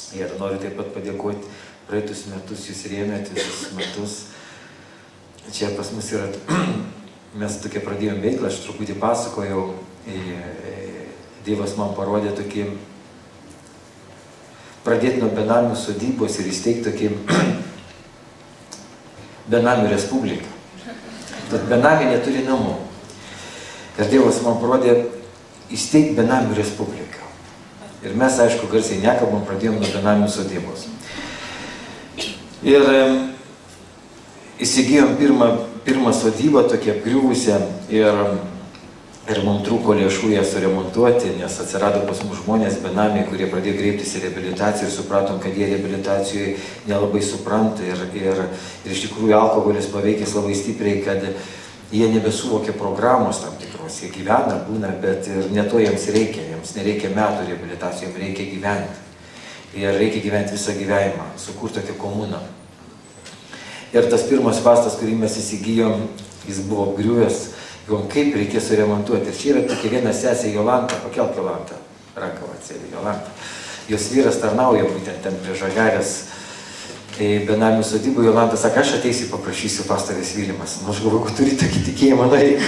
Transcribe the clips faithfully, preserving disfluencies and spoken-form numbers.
Ir noriu taip pat padėkoti, praeitus metus jūs rėmėte visus metus. Čia pas mus yra, mes tokia pradėjom veiklą, aš truputį pasakojau, Dievas man parodė tokį, pradėti nuo benamių sodybos ir įsteigti tokį benamių respubliką. Tad benamiai neturi namų. Ir Dievas man parodė įsteigti benamių respubliką. Ir mes, aišku, garsiai nekalbam, pradėjom nuo benamių sodybos. Ir įsigijom pirmą, pirmą sodybą, tokią apgriuvusią, ir, ir mums trūko lėšų ją suremontuoti, nes atsirado pas mus žmonės, benamiai, kurie pradėjo kreiptis į reabilitaciją ir supratom, kad jie reabilitacijoje nelabai supranta ir, ir, ir iš tikrųjų alkoholis paveikęs labai stipriai, kad jie nebesuvokia programos tam tikros, jie gyvena, būna, bet ir ne to jiems reikia, jiems nereikia metų reabilitacijom, reikia gyventi. Ir reikia gyventi visą gyvenimą, sukurti tokią komuną. Ir tas pirmas pastas, kurį mes įsigijom, jis buvo apgriuvęs, galvom, kaip reikės suremontuoti. Ir čia yra tokia viena sesė Jolanta, pakelk Jolanta, ranką atsėdė Jolanta. Jos vyras tarnauja būtent ten prie Žagarės benamių sodybų. Jolanta sako, aš ateisiu, paprašysiu pastovės vylimas. Nu, aš galvoju, turi tokį tikėjimą, nueik.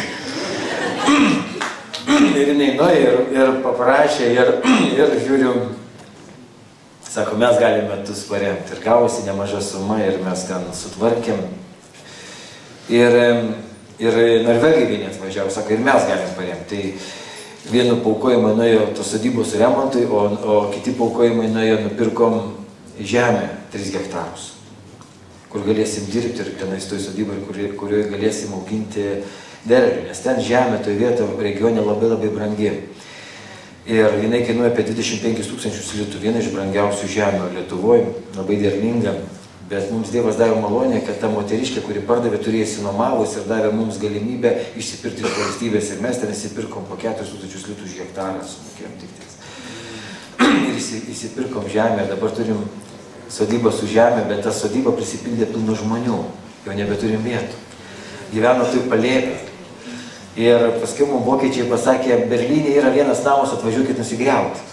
Ir jinai nuėjo ir, ir paprašė, ir, ir žiūriu, sako, mes galime metus paremti. Ir gavosi nemaža suma ir mes ten sutvarkėm. Ir, ir norvegai vieni atvažiavo, sako, ir mes galim paremti. Tai vienu paukojimai nuėjo tos sodybos remontui, o, o kiti paukojimai nuėjo, nupirkom žemę tris hektarus, kur galėsim dirbti ir tenais toj sodybai, kurioje galėsim auginti derlių, nes ten žemė toj vietoje regione labai labai brangi. Ir jinai kainuoja apie dvidešimt penkis tūkstančius litų, viena iš brangiausių žemių Lietuvoje, labai derlinga, bet mums Dievas davė malonę, kad ta moteriškė, kuri pardavė, turėjo išsinuomavus ir davė mums galimybę išsipirkti iš valstybės ir mes ten įsipirkom po keturis tūkstančius litų už hektarą, sumokėjom tik tais. Ir įsipirkom žemę, dabar turim sodybą su žemė, bet ta sodyba prisipildė pilnu žmonių, jau nebeturim vietų. Gyveno taip palėpė. Ir paskui mums vokiečiai pasakė, Berlyne yra vienas namas, atvažiuokit nusigriauti.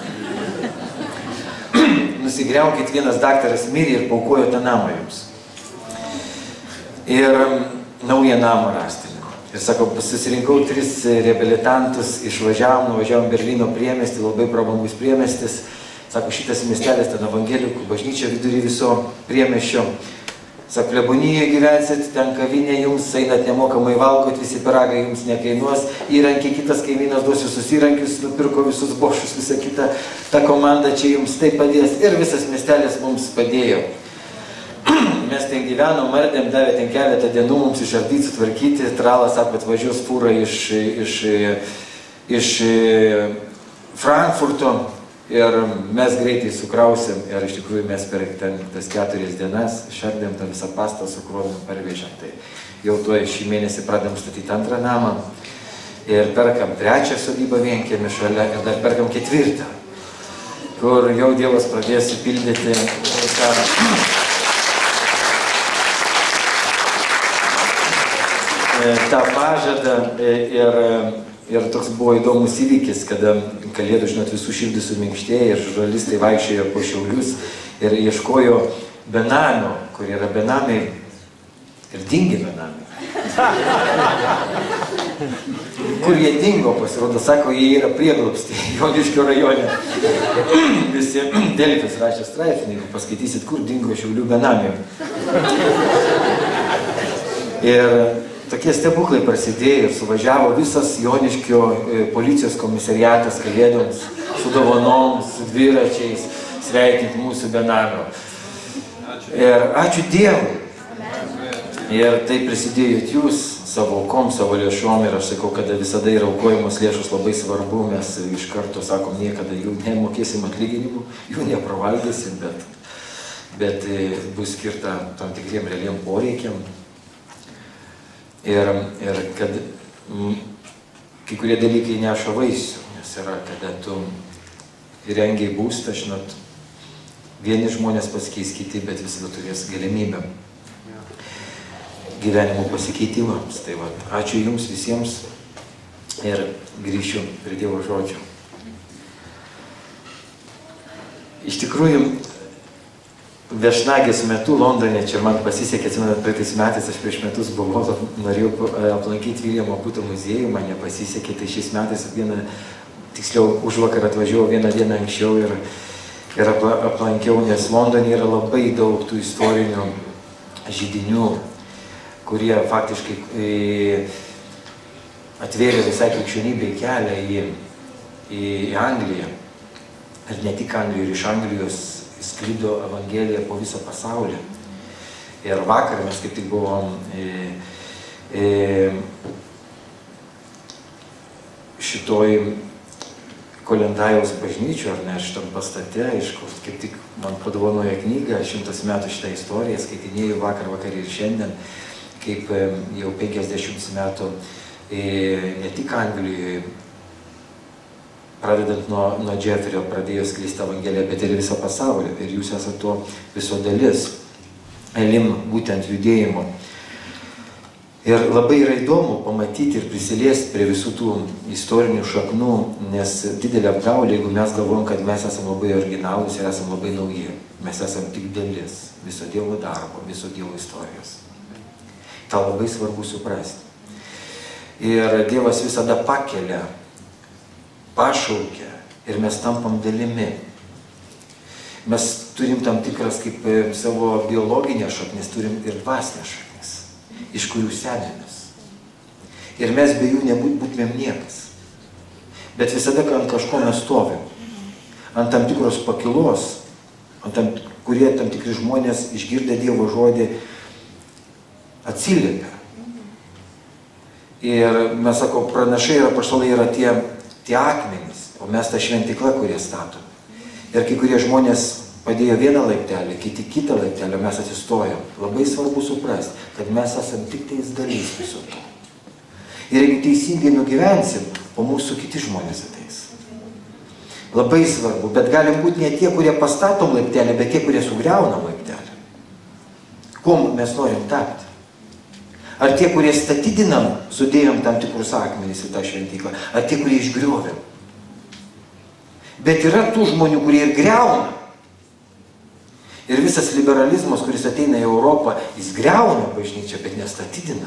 Nusigriaukit, vienas daktaras mirė ir paukojo tą namą jums. Ir naują namą rasti. Ir sako, susirinkau tris reabilitantus, išvažiavom, nuvažiavom Berlyno priemiestį, labai prabangus priemiestis. Sako, šitas miestelis, ten evangelikų bažnyčia vidury viso priemiesčio. Sako, klebonijoje gyvensit, ten kavinė jums, einat nemokamai valgot, visi piragai jums nekainuos, įrankiai kitas kaimynas duos visus įrankius, nupirko visus bošus, visą kitą, ta komanda čia jums tai padės. Ir visas miestelis mums padėjo. Mes ten gyvenom, mardėm, davė ten keletą dienų mums išardyti, sutvarkyti. Tralas, sako, atvažiuos fūra iš, iš, iš Frankfurto ir mes greitai sukrausim ir iš tikrųjų mes per ten, tas keturias dienas išardėm tą visą pastą, sukrovėm, parvežėm. Tai jau tuo šį mėnesį pradėm statyti antrą namą ir perkam trečią sodybą vienkiemį šalia ir dar perkam ketvirtą, kur jau Dievas pradės įpildyti tą tą pažadą ir, ir toks buvo įdomus įvykis, kada Kalėdų, žinot, visų širdis suminkštėjo ir žurnalistai vaikščiojo po Šiaulius ir ieškojo benamių, kur yra benamiai ir dingi benamiai. Kur jie dingo, pasirodo, sako, jie yra prieglobsti Joniškio rajone. Visi Delfis rašė straipsnį, jeigu paskaitysit, kur dingo Šiaulių benamiai. Ir tokie stebuklai prasidėjo ir suvažiavo visas Joniškio policijos komisariatas Kalėdoms, su dovanom, su dviračiais, sveikinti mūsų benamio. Ir ačiū Dievui. Ir tai prisidėjot jūs savo aukom, savo lėšom ir aš sakau, kada visada yra aukojamos lėšos labai svarbu, mes iš karto sakom, niekada jų nemokėsim atlyginimų, jų nepravalgysim, bet, bet bus skirta tam tikriem realiem poreikiam. Ir, ir kad m, kai kurie dalykai neša vaisių, nes yra, kada tu įrengiai būstą, žinot, vieni žmonės pasikeis kiti, bet visada turės galimybę gyvenimo pasikeitimams. Tai va, ačiū jums visiems ir grįšiu prie Dievo žodžio. iš tikrųjų, viešnagės metu Londone, čia man pasisekė, atsimenat, praeitais metais, aš prieš metus buvau, norėjau aplankyti Viljamo Buto muziejų, man nepasisekė, tai šiais metais vieną, tiksliau, už vakar atvažiavau vieną dieną anksčiau ir, ir aplankiau, nes Londone yra labai daug tų istorinių židinių, kurie faktiškai atvėrė visai krikščionybei kelią į, į, į Angliją. Ir ne tik Anglijoje, ir iš Anglijos sklido Evangelija po visą pasaulį. Ir vakar mes kaip tik buvom e, e, šitoj Kolendajaus bažnyčių, ar ne, šitam pastate, aišku, kaip tik man padovanojo knygą, šimtas metų šitą istoriją, skaitinėjau vakar, vakar ir šiandien, kaip jau penkiasdešimt metų ne tik Anglijoje, pradedant nuo, nuo Džeferio, pradėjo skleisti Evangeliją, bet ir visą pasaulį. Ir jūs esate to viso dalis, Elim būtent judėjimo. Ir labai yra įdomu pamatyti ir prisiliesti prie visų tų istorinių šaknų, nes didelė apgaulė, jeigu mes galvojam, kad mes esame labai originalūs ir esame labai nauji. Mes esame tik dalis viso Dievo darbo, viso Dievo istorijos. Ta labai svarbu suprasti. Ir Dievas visada pakelia, pašaukia ir mes tampam dalimi. Mes turim tam tikras kaip savo biologinę šaknis, turim ir dvasinę šaknis, iš kurių semėmės. Ir mes be jų nebūt būtumėm niekas. Bet visada, kai ant kažko mes stovim, ant tam tikros pakilos, ant tam, kurie tam tikri žmonės išgirdę Dievo žodį atsiliepia. Ir mes sako, pranašai ir apaštalai yra tie, tie akmenys, o mes ta šventykla, kurie statom. Ir kai kurie žmonės padėjo vieną laiptelį, kiti kitą laiptelį, mes atsistojom. Labai svarbu suprasti, kad mes esam tik tais dalys viso to. Ir jeigu teisingai nugyvensim, po mūsų kiti žmonės ateis. Labai svarbu, bet galim būti ne tie, kurie pastatom laiptelį, bet tie, kurie sugriaunam laiptelį. Kuo mes norim tapti? Ar tie, kurie statydinam, sudėjom tam tikrus akmenys į tą šventyklą, ar tie, kurie išgriovėm. Bet yra tų žmonių, kurie ir griauna. Ir visas liberalizmas, kuris ateina į Europą, jis griauna bažnyčią, bet nestatydina.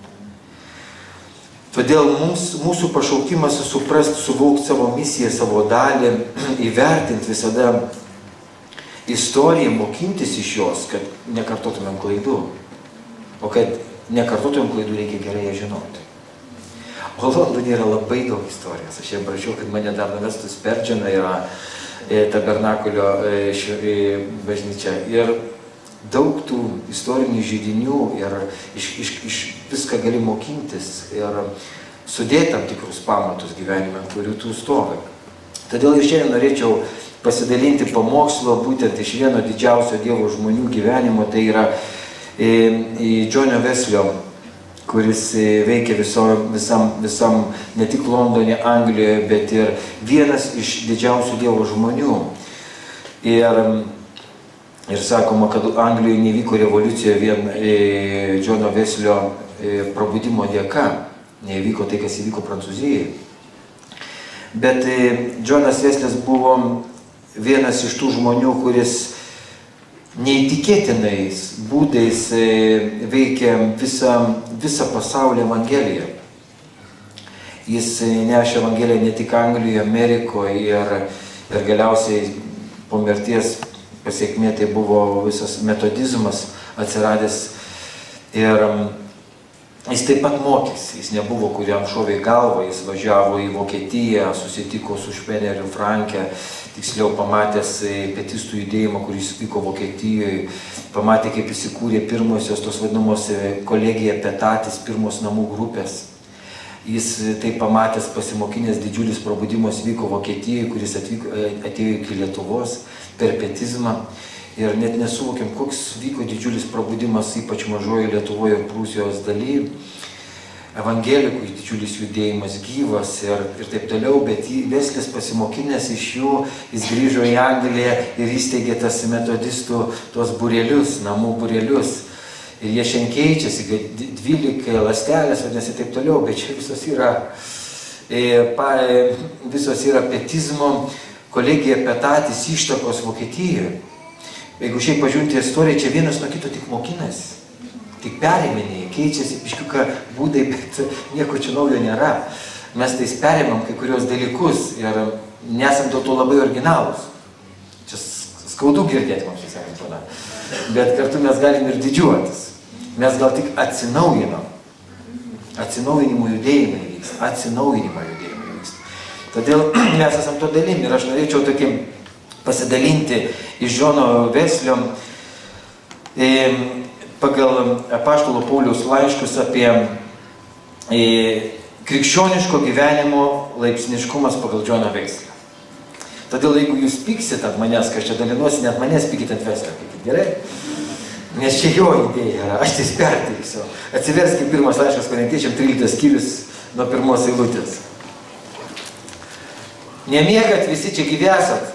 Todėl mums, mūsų pašaukimas suprasti, suvokti savo misiją, savo dalį, įvertinti visada istoriją, mokintis iš jos, kad nekartotumėm klaidų. O kad nekartotumėm klaidų, reikia gerai ją žinoti. O Londone yra labai daug istorijos. Aš jau prašiau, kad mane dar nuvestų Sperdžioną, yra tabernakulio bažnyčia. Ir daug tų istorinių židinių ir iš, iš, iš viską gali mokintis ir sudėti tam tikrus pamatus gyvenime, kurių tu stovi. Todėl ir šiandien norėčiau pasidalinti pamokslo būtent iš vieno didžiausio Dievo žmonių gyvenimo, tai yra į Džonio Weslio, kuris veikia viso, visam, visam, ne tik Londone, Anglijoje, bet ir vienas iš didžiausių Dievo žmonių. Ir, ir sakoma, kad Anglijoje nevyko revoliucija vien Džono Weslio prabudimo dėka, nevyko tai, kas įvyko Prancūzijai. Bet Džonas Weslis buvo vienas iš tų žmonių, kuris neįtikėtinais būdais veikia visą, visą pasaulio Evangeliją. Jis nešė Evangeliją ne tik Anglijoje, Amerikoje ir, ir galiausiai po mirties pasiekmė tai buvo visas metodizmas atsiradęs. Ir jis taip pat mokėsi, jis nebuvo, kuriam šovė galvą, jis važiavo į Vokietiją, susitiko su Špeneriu Franke, tiksliau pamatęs pietistų judėjimą, kuris vyko Vokietijoje, pamatė, kaip įsikūrė pirmosios tos vadinamos kolegija Petatis, pirmos namų grupės. Jis tai pamatęs, pasimokinęs, didžiulis prabudimas vyko Vokietijoje, kuris atvyko, atėjo iki Lietuvos per petizmą. Ir net nesuvokiam, koks vyko didžiulis prabudimas, ypač mažojo Lietuvoje ir Prūsijos dalyje. Evangelikų didžiulis judėjimas gyvas ir, ir taip toliau, bet Weslis pasimokinęs iš jų, jis grįžo į Angliją ir įsteigė tas metodistų tuos būrelius, namų būrelius. Ir jie šiandien keičiasi, kad dvylika ląstelės, vadinasi, taip toliau, bet čia visos yra, e, pa, visos yra petizmo, kolegija Petatis ištakos Vokietijoje. Jeigu šiaip pažiūrėti istoriją, čia vienas nuo kito tik mokinasi. Tik periminėjai, keičiasi biškiuką būdai, bet nieko čia naujo nėra. Mes tais perimam kai kurios dalykus ir nesam dėl to labai originalūs. Čia skaudu girdėti mums visiems būna. Bet kartu mes galim ir didžiuotis. Mes gal tik atsinaujinam. Atsinaujinimo judėjimai vyksta. Atsinaujinimo judėjimai vyksta. Todėl mes esam to dalim ir aš norėčiau tokį pasidalinti iš Džono Weslio e, pagal apaštalo Pauliaus laiškus apie e, krikščioniško gyvenimo laipsniškumas pagal Džoną Weslio. Todėl jeigu jūs pyksit ant manęs, kai aš čia dalinuosi, net manęs pykit ant Weslio, pykit gerai? Nes čia jo idėja yra, aš tais perteiksiu. Atsiverskime pirmas laiškas Korintiečiam, tryliktas skyrius nuo pirmos eilutės. Nemiegat visi čia gyvi esat?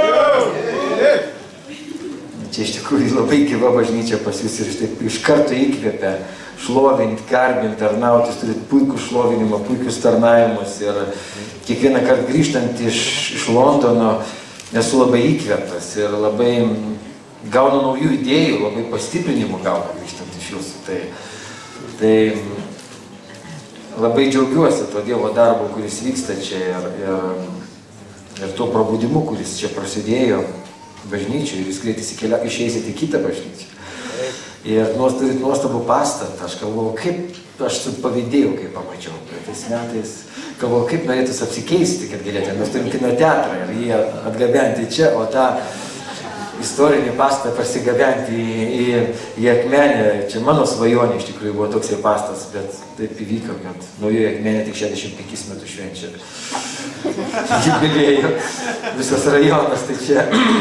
Čia iš tikrųjų labai gyva bažnyčia pas jūs ir štai iš karto įkvėpia šlovinti, garbinti, tarnauti, jūs turit puikų šlovinimą, puikius tarnavimus ir kiekvieną kartą grįžtant iš, iš Londono esu labai įkvėptas ir labai gaunu naujų idėjų, labai pastiprinimų gaunu grįžtant iš jūsų. Tai, tai labai džiaugiuosi to Dievo darbo, kuris vyksta čia ir, ir Ir tuo prabudimu, kuris čia prasidėjo bažnyčiai, ir jūs greitai išeisite į kitą bažnyčią. Ir turit nuostabų pastatą, aš galvojau, kaip aš pavydėjau, kai pamačiau. Tais metais galvojau, kaip norėtus apsikeisti, kad galėtume. Mes turim kino teatrą ir jį atgabenti čia, o tą istorinį pastatą pasigabenti į, į, į Akmenę. Čia mano svajonė iš tikrųjų buvo toksai pastatas, bet taip įvyko, kad naujoji Akmenė tik šešiasdešimt penkis metus švenčia. Jubiliejų, visas rajonas, tai čia.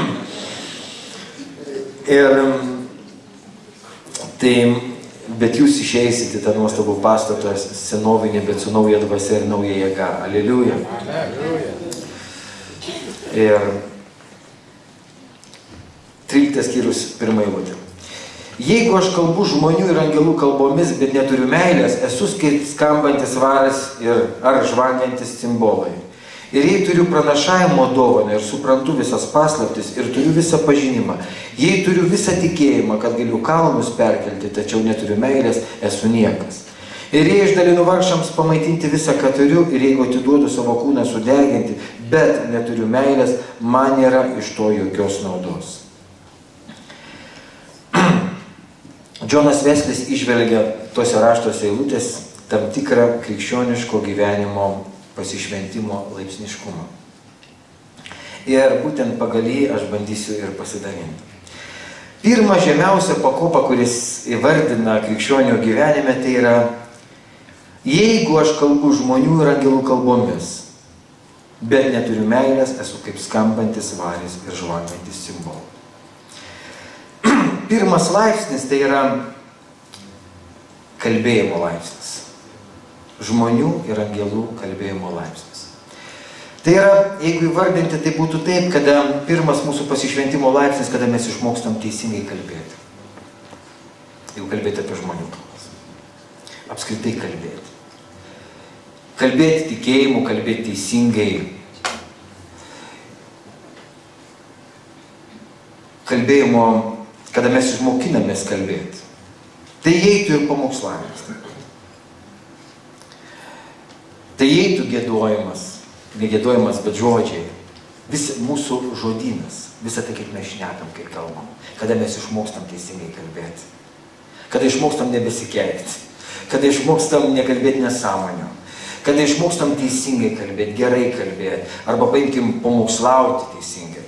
Ir tai, bet jūs išeisite tą nuostabų pastatą senovinį, bet su nauja dvasia ir nauja jėga. Aleliuja. Ir tryliktas skyrius pirma eilutė. Jeigu aš kalbu žmonių ir angelų kalbomis, bet neturiu meilės, esu skambantis varas ir ar žvangiantis cimbolai. Ir jei turiu pranašavimo dovaną ir suprantu visas paslaptis ir turiu visą pažinimą, jei turiu visą tikėjimą, kad galiu kalnus perkelti, tačiau neturiu meilės, esu niekas. Ir jei išdalinu vargšams pamaitinti visą, ką turiu, ir jeigu atiduodu savo kūną sudeginti, bet neturiu meilės, man nėra iš to jokios naudos. Džonas Weslis išvelgia tose raštuose eilutės tam tikrą krikščioniško gyvenimo pasišventimo laipsniškumą. Ir būtent pagal jį aš bandysiu ir pasidalinti. Pirma žemiausia pakopa, kuris įvardina krikščionio gyvenime, tai yra, jeigu aš kalbu žmonių ir angelų kalbomis, bet neturiu meilės, esu kaip skambantis varis ir žvangantis cimbolai. Pirmas laipsnis tai yra kalbėjimo laipsnis. Žmonių ir angelų kalbėjimo laipsnis. Tai yra, jeigu įvardinti, tai būtų taip, kada pirmas mūsų pasišventimo laipsnis, kada mes išmokstam teisingai kalbėti. Jau kalbėti apie žmonių kalbas. Apskritai kalbėti. Kalbėti tikėjimu, kalbėti teisingai. Kalbėjimo, kada mes išmokinamės kalbėti. Tai įeitų ir pamokslavimas. Tai įeitų gėdojimas, ne gėdojimas, bet žodžiai. Vis mūsų žodynas, visą tai, kaip mes šnekam, kaip kalbam. Kada mes išmokstam teisingai kalbėti. Kada išmokstam nebesikeikti. Kada išmokstam nekalbėti nesąmonių. Kada išmokstam teisingai kalbėti, gerai kalbėti. Arba paimkim pamokslauti teisingai.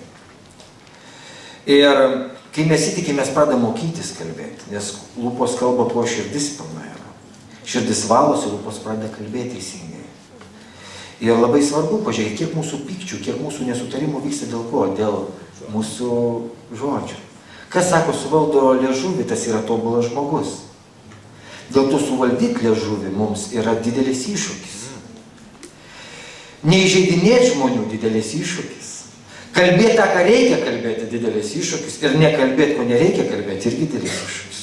Ir kai mes įtikim, mes pradame mokytis kalbėti, nes lūpos kalba, tuo širdis pilna yra. Širdis valosi, lūpos pradeda kalbėti teisingai. Ir labai svarbu pažiūrėti, kiek mūsų pykčių, kiek mūsų nesutarimų vyksta dėl ko? Dėl mūsų žodžių. Kas sako, suvaldo liežuvį, tas yra tobulas žmogus. Dėl to suvaldyti liežuvį mums yra didelis iššūkis. Neįžeidinėti žmonių didelis iššūkis. Kalbėti tą, ką reikia kalbėti, didelis iššūkis. Ir nekalbėti, ko nereikia kalbėti, irgi didelis iššūkis.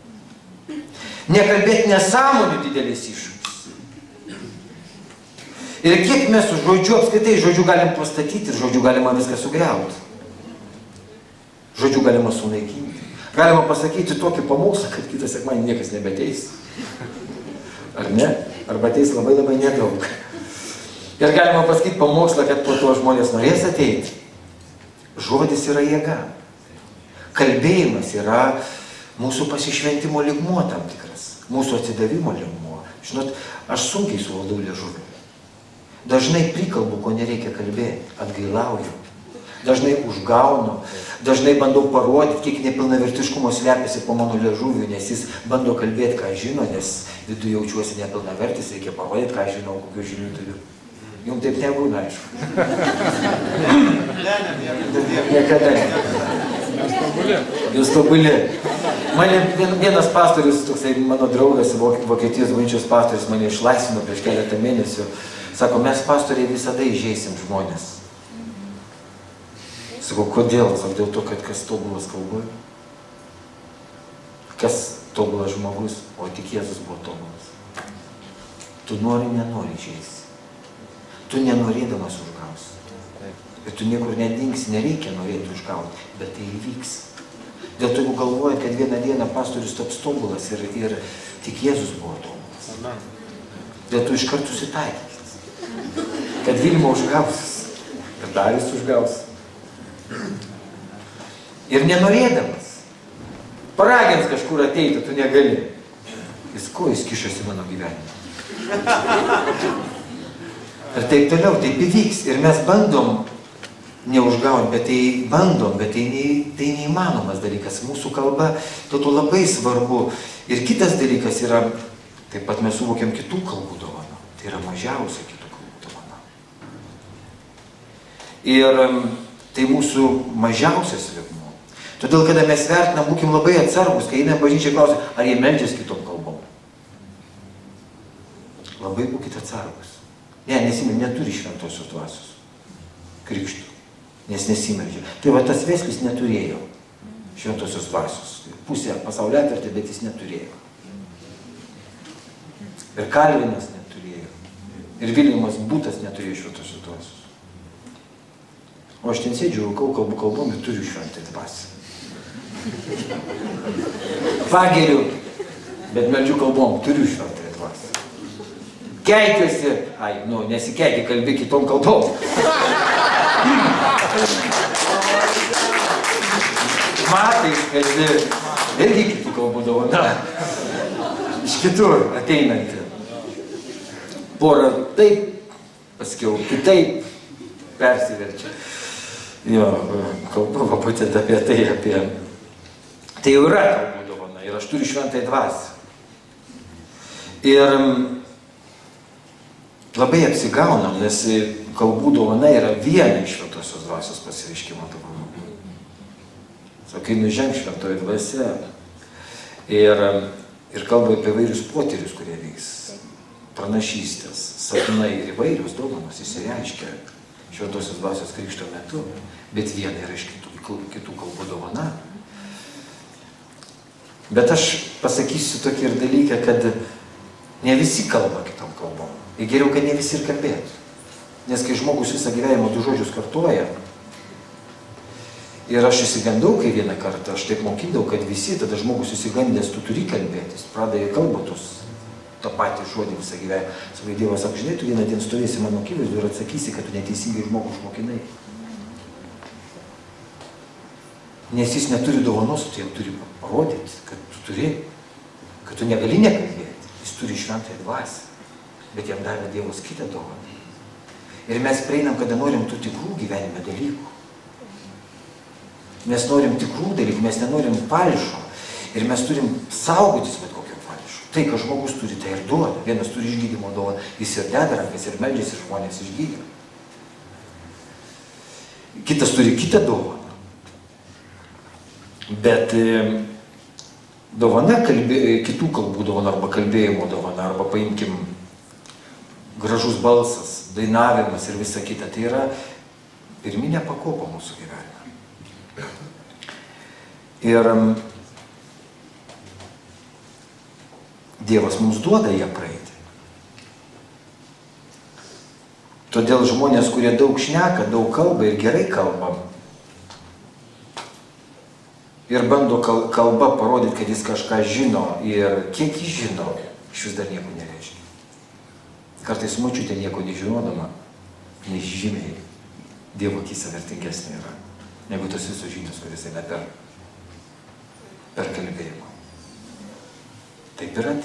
Nekalbėti nesąmonių didelis iššūkis. Ir kiek mes su žodžiu, apskritai žodžiu galim pastatyti ir žodžiu galima viską sugriauti. Žodžiu galima sunaikinti. Galima pasakyti tokį pamokslą, kad kitą sekmadienį niekas nebeteis. Ar ne? Arba ateis labai labai nedaug. Ir galima pasakyti pamokslą, kad po to žmonės norės ateiti. Žodis yra jėga. Kalbėjimas yra mūsų pasišventimo lygmuo tam tikras. Mūsų atsidavimo lygmuo. Žinot, aš sunkiai suvaldau liežuvį. Dažnai prikalbu, ko nereikia kalbėti. Atgailauju. Dažnai užgaunu. Dažnai bandau parodyti, kiek nepilnavertiškumo slepiasi po mano liežuviu, nes jis bando kalbėti, ką žino, nes viduje jaučiuosi nepilnavertis, reikia parodyti, ką žinau, kokių žinių turiu. Jums taip nebūna, aišku. Niekada ne. Jūs tobuli. Mane vienas pastorius, toksai mano draugas, Vokietijos bažnyčios pastorius, mane išlaisvino prieš keletą mėnesių. Sako, mes pastoriai visada įžeisim žmonės. Sako, kodėl? Sako, dėl to, kad kas tobulas kalboje. Kas tobulas žmogus, o tik Jėzus buvo tobulas. Tu nori, nenori įžeisti. Tu nenorėdamas užgausi. Ir tu niekur nedingsi, nereikia norėti užgauti, bet tai įvyks. Dėl to, jeigu galvojat, kad vieną dieną pastorius taps tobulas ir, ir tik Jėzus buvo tobulas. Dėl to iškart susitaikykit. Kad Vilma užgausis. Ir Darius užgaus. Ir nenorėdamas. Paragins kažkur ateiti, tu negali. Jis ko jis kišasi mano gyvenimą? Ir taip toliau, taip įvyks. Ir mes bandom neužgauti, bet tai bandom, bet tai, ne, tai neįmanomas dalykas. Mūsų kalba, to labai svarbu. Ir kitas dalykas yra, taip pat mes suvokiam kitų kalbų dovaną. Tai yra mažiausia kitų kalbų dovana. Ir tai mūsų mažiausias lygmuo. Todėl, kada mes vertinam, būkim labai atsargus, kai einam bažnyčiai klausia, ar jie meldžias kitom kalbom. Labai būkite atsargus. Ne, nesimeldžia, neturi šventosios dvasios krikštų, nes nesimeldžia. Tai va tas Veslis neturėjo šventosios dvasios. Pusė pasaulio atvertė, bet jis neturėjo. Ir Kalvinas neturėjo. Ir Viljamas Būtas neturėjo šventosios dvasios. O aš ten sėdžiu, rūkau, kalbu kalbom ir turiu šventąją dvasią. Pageriu, bet meldžiu kalbom, turiu šventąją dvasią. Keikiuosi, ai, nu, nesikeiki, kalbi kitom kalbom. Matai, kalbi, irgi kitų kalbų dovana. Iš kitur ateinanti. Porą taip, paskiau kitaip persiverčia. Jo, kalbu va būtent apie tai, apie... Tai jau yra kalbų dovana ir aš turiu šventąją dvasią. Ir labai apsigaunam, nes kalbų dovana yra viena iš šventosios dvasios pasireiškimo dovanų. Kai nuženg šventoji dvasia ir, ir kalba apie vairius potyrius, kurie vyks, pranašystės, sapnai ir įvairius dovanos įsireiškia šventosios dvasios krikšto metu, bet viena yra iš kitų, kitų kalbų dovana. Bet aš pasakysiu tokį ir dalyką, kad ne visi kalba kitom kalbom. Ir geriau, kad ne visi ir kalbėtų. Nes kai žmogus visą gyvenimą du žodžius kartoja, ir aš įsigandau, kai vieną kartą, aš taip mokydavau, kad visi, tada žmogus įsigandęs, tu turi kalbėtis, pradėjo kalbotus, tą patį žodį visą gyvenimą. Savai Dievas sako, žinai, tu vieną dieną stovėsi mano akivaizdu ir atsakysi, kad tu neteisingai žmogų išmokinai. Nes jis neturi dovanos, tu jam turi parodyti, kad tu turi, kad tu negali nekalbėti. Jis turi šventąją dvasią. Bet jam davė Dievas kitą dovaną. Ir mes prieinam, kada norim tų tikrų gyvenime dalykų. Mes norim tikrų dalykų, mes nenorim falšo. Ir mes turim saugotis bet kokio falšo. Tai, ką žmogus turi, tai ir duoda. Vienas turi išgydymo dovaną, jis ir deda rankas, ir meldžiasi žmonės išgydė. Kitas turi kitą dovaną. Bet dovana, kalbė, kitų kalbų dovana, arba kalbėjimo dovana, arba paimkim gražus balsas, dainavimas ir visa kita, tai yra pirminė pakopa mūsų gyvenime. Ir Dievas mums duoda ją praeiti. Todėl žmonės, kurie daug šneka, daug kalba ir gerai kalba, ir bando kalba parodyti, kad jis kažką žino ir kiek jis žino, iš vis dar nieko nereiškia. Kartais močiutė nieko nežinodama, nežymiai Dievo akyse vertingesnė yra, negu tos visos žinios, kuris eina per, per kalbėjimą. Taip yra.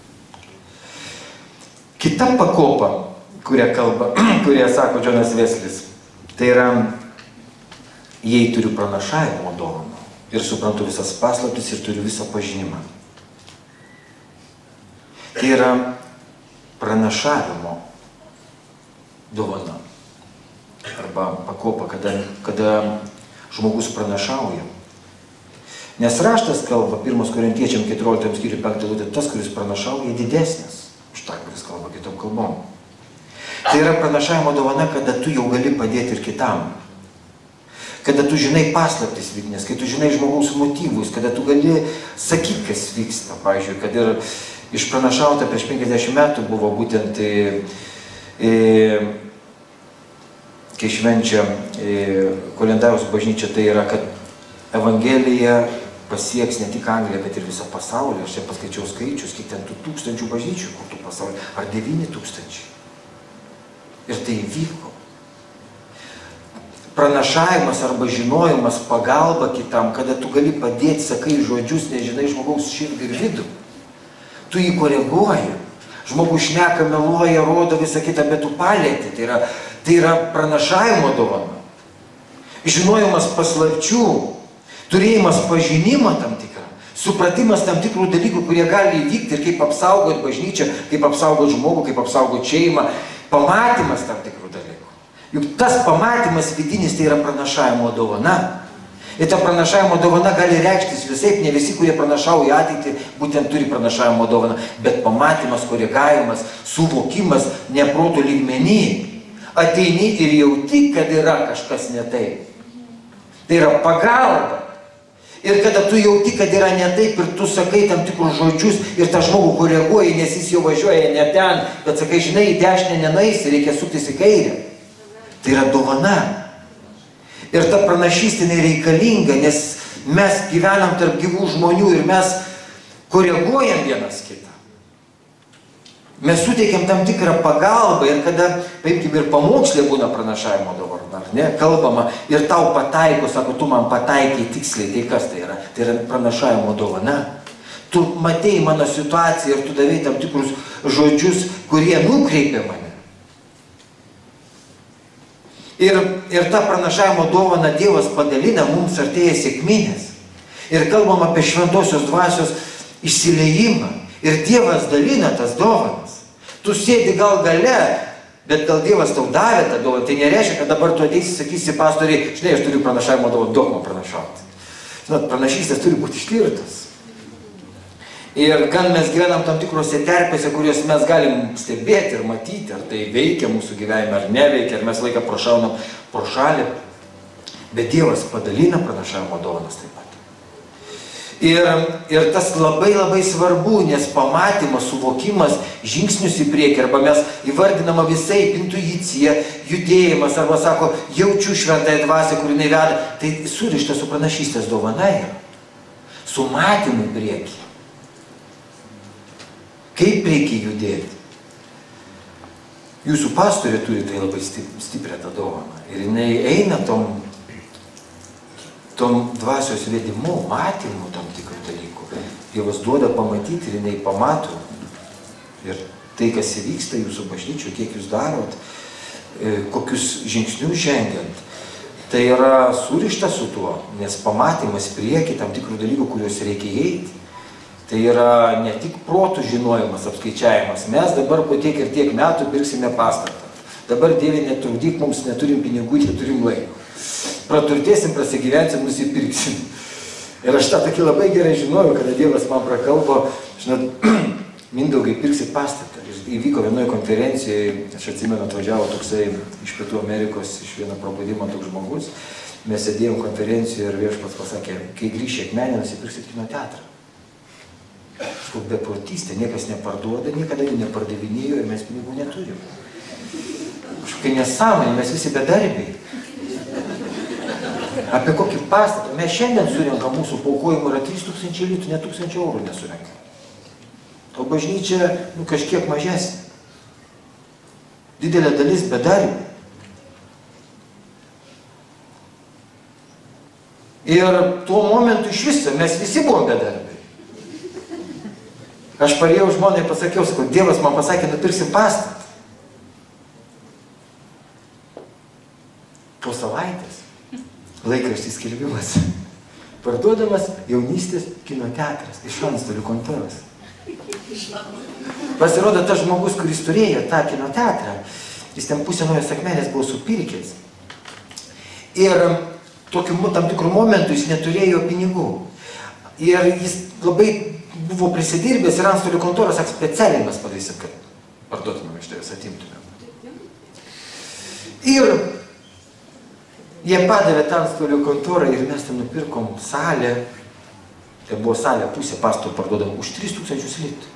Kita pakopa, kurią kalba, kurią sako Džonas Veslis, tai yra, jei turiu pranašavimo dovaną ir suprantu visas paslaptis ir turiu visą pažinimą. Tai yra pranašavimo dovana arba pakopa, kada, kada žmogus pranašauja. Nes raštas kalba, pirmas Korintiečiam keturioliktam skyriui penktą eilutę, tas, kuris pranašauja, didesnis už tą, kuris kalba kitom kalbom. Tai yra pranašavimo dovana, kada tu jau gali padėti ir kitam. Kada tu žinai paslaptis vidinės, kai tu žinai žmogaus motyvus, kada tu gali sakyti, kas vyksta. Pavyzdžiui, kad ir išpranašauta prieš penkiasdešimt metų buvo būtent, e, e, kai švenčia e, Kolendariaus bažnyčia, tai yra, kad Evangelija pasieks ne tik Angliją, bet ir visą pasaulį. Aš čia paskaičiau skaičius, kiek ten tų tūkstančių bažnyčių, kur tų pasaulį, ar devyni tūkstančiai. Ir tai įvyko. Pranašavimas arba žinojimas, pagalba kitam, kada tu gali padėti, sakai žodžius, nežinai žmogaus širdį ir vidų. Tu jį koreguoji. Žmogus šneka, meluoja, rodo visą kitą, bet tu palėti. Tai yra, tai yra pranašavimo dovana. Žinojimas paslapčių, turėjimas pažinimą tam tikrą, supratimas tam tikrų dalykų, kurie gali įvykti ir kaip apsaugoti bažnyčią, kaip apsaugoti žmogų, kaip apsaugoti šeimą, pamatymas tam tikrų dalykų. Juk tas pamatymas vidinis tai yra pranašavimo dovana. Ir ta pranašavimo dovana gali reikštis visaip, ne visi, kurie pranašauja ateitį, būtent turi pranašavimo dovaną, bet pamatymas, koregavimas, suvokimas neproto lygmenį. Ateini ir jauti, kad yra kažkas ne taip. Tai yra pagalba. Ir kada tu jauti, kad yra ne taip ir tu sakai tam tikrus žodžius ir tą žmogų koreguoji, nes jis jau važiuoja ne ten, bet sakai, žinai, į dešinę nenaisi, reikia suktis į kairę. Tai yra dovana. Ir ta pranašystė reikalinga, nes mes gyvenam tarp gyvų žmonių ir mes koreguojam vienas kitą. Mes suteikiam tam tikrą pagalbą ir kada, paimkim, ir pamokslė būna pranašavimo dovana, ne, kalbama ir tau pataiko, sako, tu man pataikai tiksliai, tai kas tai yra? Tai yra pranašavimo dovana. Tu matei mano situaciją ir tu davei tam tikrus žodžius, kurie nukreipia mane. Ir, ir tą pranašavimo dovaną Dievas padalina, mums artėja sekminės. Ir kalbam apie šventosios dvasios išsiliejimą. Ir Dievas dalina tas dovanas. Tu sėdi gal gale, bet gal Dievas tau davė tą dovaną. Tai nereiškia, kad dabar tu ateisi, sakysi pastoriai, žinai, aš turiu pranašavimo dovaną, duok man pranašauti. Žinot, pranašystės turi būti ištirtas. Ir gan mes gyvenam tam tikrose terpėse, kurios mes galim stebėti ir matyti, ar tai veikia mūsų gyvenime, ar neveikia, ar mes laiką prašaunam pro šalį. Bet Dievas padalina pranašavimo dovanas taip pat. Ir, ir tas labai labai svarbu, nes pamatymas, suvokimas, žingsnius į priekį, arba mes įvardinama visai intuicija, judėjimas, arba sako, jaučiu šventąją dvasią, kur jinai veda, tai surišta su pranašystės dovana yra. Su matymu į priekį. Kaip reikia judėti? Jūsų pastorė turi tai labai stiprią tą dovaną. Ir jinai eina tom, tom dvasios vedimu, matymu tam tikrų dalykų. Dievas duoda pamatyti ir jinai pamato. Ir tai, kas įvyksta jūsų bažnyčių, kiek jūs darot, kokius žingsnius žengiant, tai yra surišta su tuo, nes pamatymas prieki tam tikrų dalykų, kuriuos reikia eiti. Tai yra ne tik protų žinojimas, apskaičiavimas. Mes dabar po tiek ir tiek metų pirksime pastatą. Dabar, Dieve, netrukdyk, mums neturim pinigų, neturim laiko. Praturtėsim, prasigyvensim, nusipirksim. Ir aš tą tokį labai gerai žinojau, kada Dievas man prakalbo, žinot, Mindaugai, pirksit pastatą. Ir įvyko vienoje konferencijoje, aš atsimenu, atvažiavo toksai iš Pietų Amerikos, iš vieno prabudimo toks žmogus. Mes sėdėjom konferencijoje ir viešpats pasakė, kai grįši Akmenę, nusipirksit kino teatrą. Beprotystė, niekas neparduoda, niekada jų nepardavinėjo ir mes pinigų neturim. Aš visiškai nesąmonė, mes visi bedarbiai. Apie kokį pastatą. Mes šiandien surenkam mūsų paaukojimų yra trys tūkstančiai litų, ne tūkstančių eurų nesurenkam. O bažnyčia, nu, kažkiek mažesnė. Didelė dalis bedarbių. Ir tuo momentu iš viso mes visi buvom bedarbiai. Aš parėjau žmonai, pasakiau, sakau, Dievas man pasakė, nupirksim pastatą. Po savaitės laikraštis skelbimas. Parduodamas jaunystės kino teatras iš Antstolių kontoros. Pasirodo, tas žmogus, kuris turėjo tą kino teatrą, jis ten pusę Naujos Akmenės buvo supirkęs. Ir tokiu tam tikrų momentų jis neturėjo pinigų. Ir jis labai buvo prisidirbęs ir Antstolių kontoros sako, specialiai mes padarysim, kad parduotumėm iš tavęs, atimtumėm. Ir jie padavė tą Antstolių kontorą ir mes ten nupirkom salę. Tai buvo salė, pusė pastato parduodam už tris tūkstančius litų.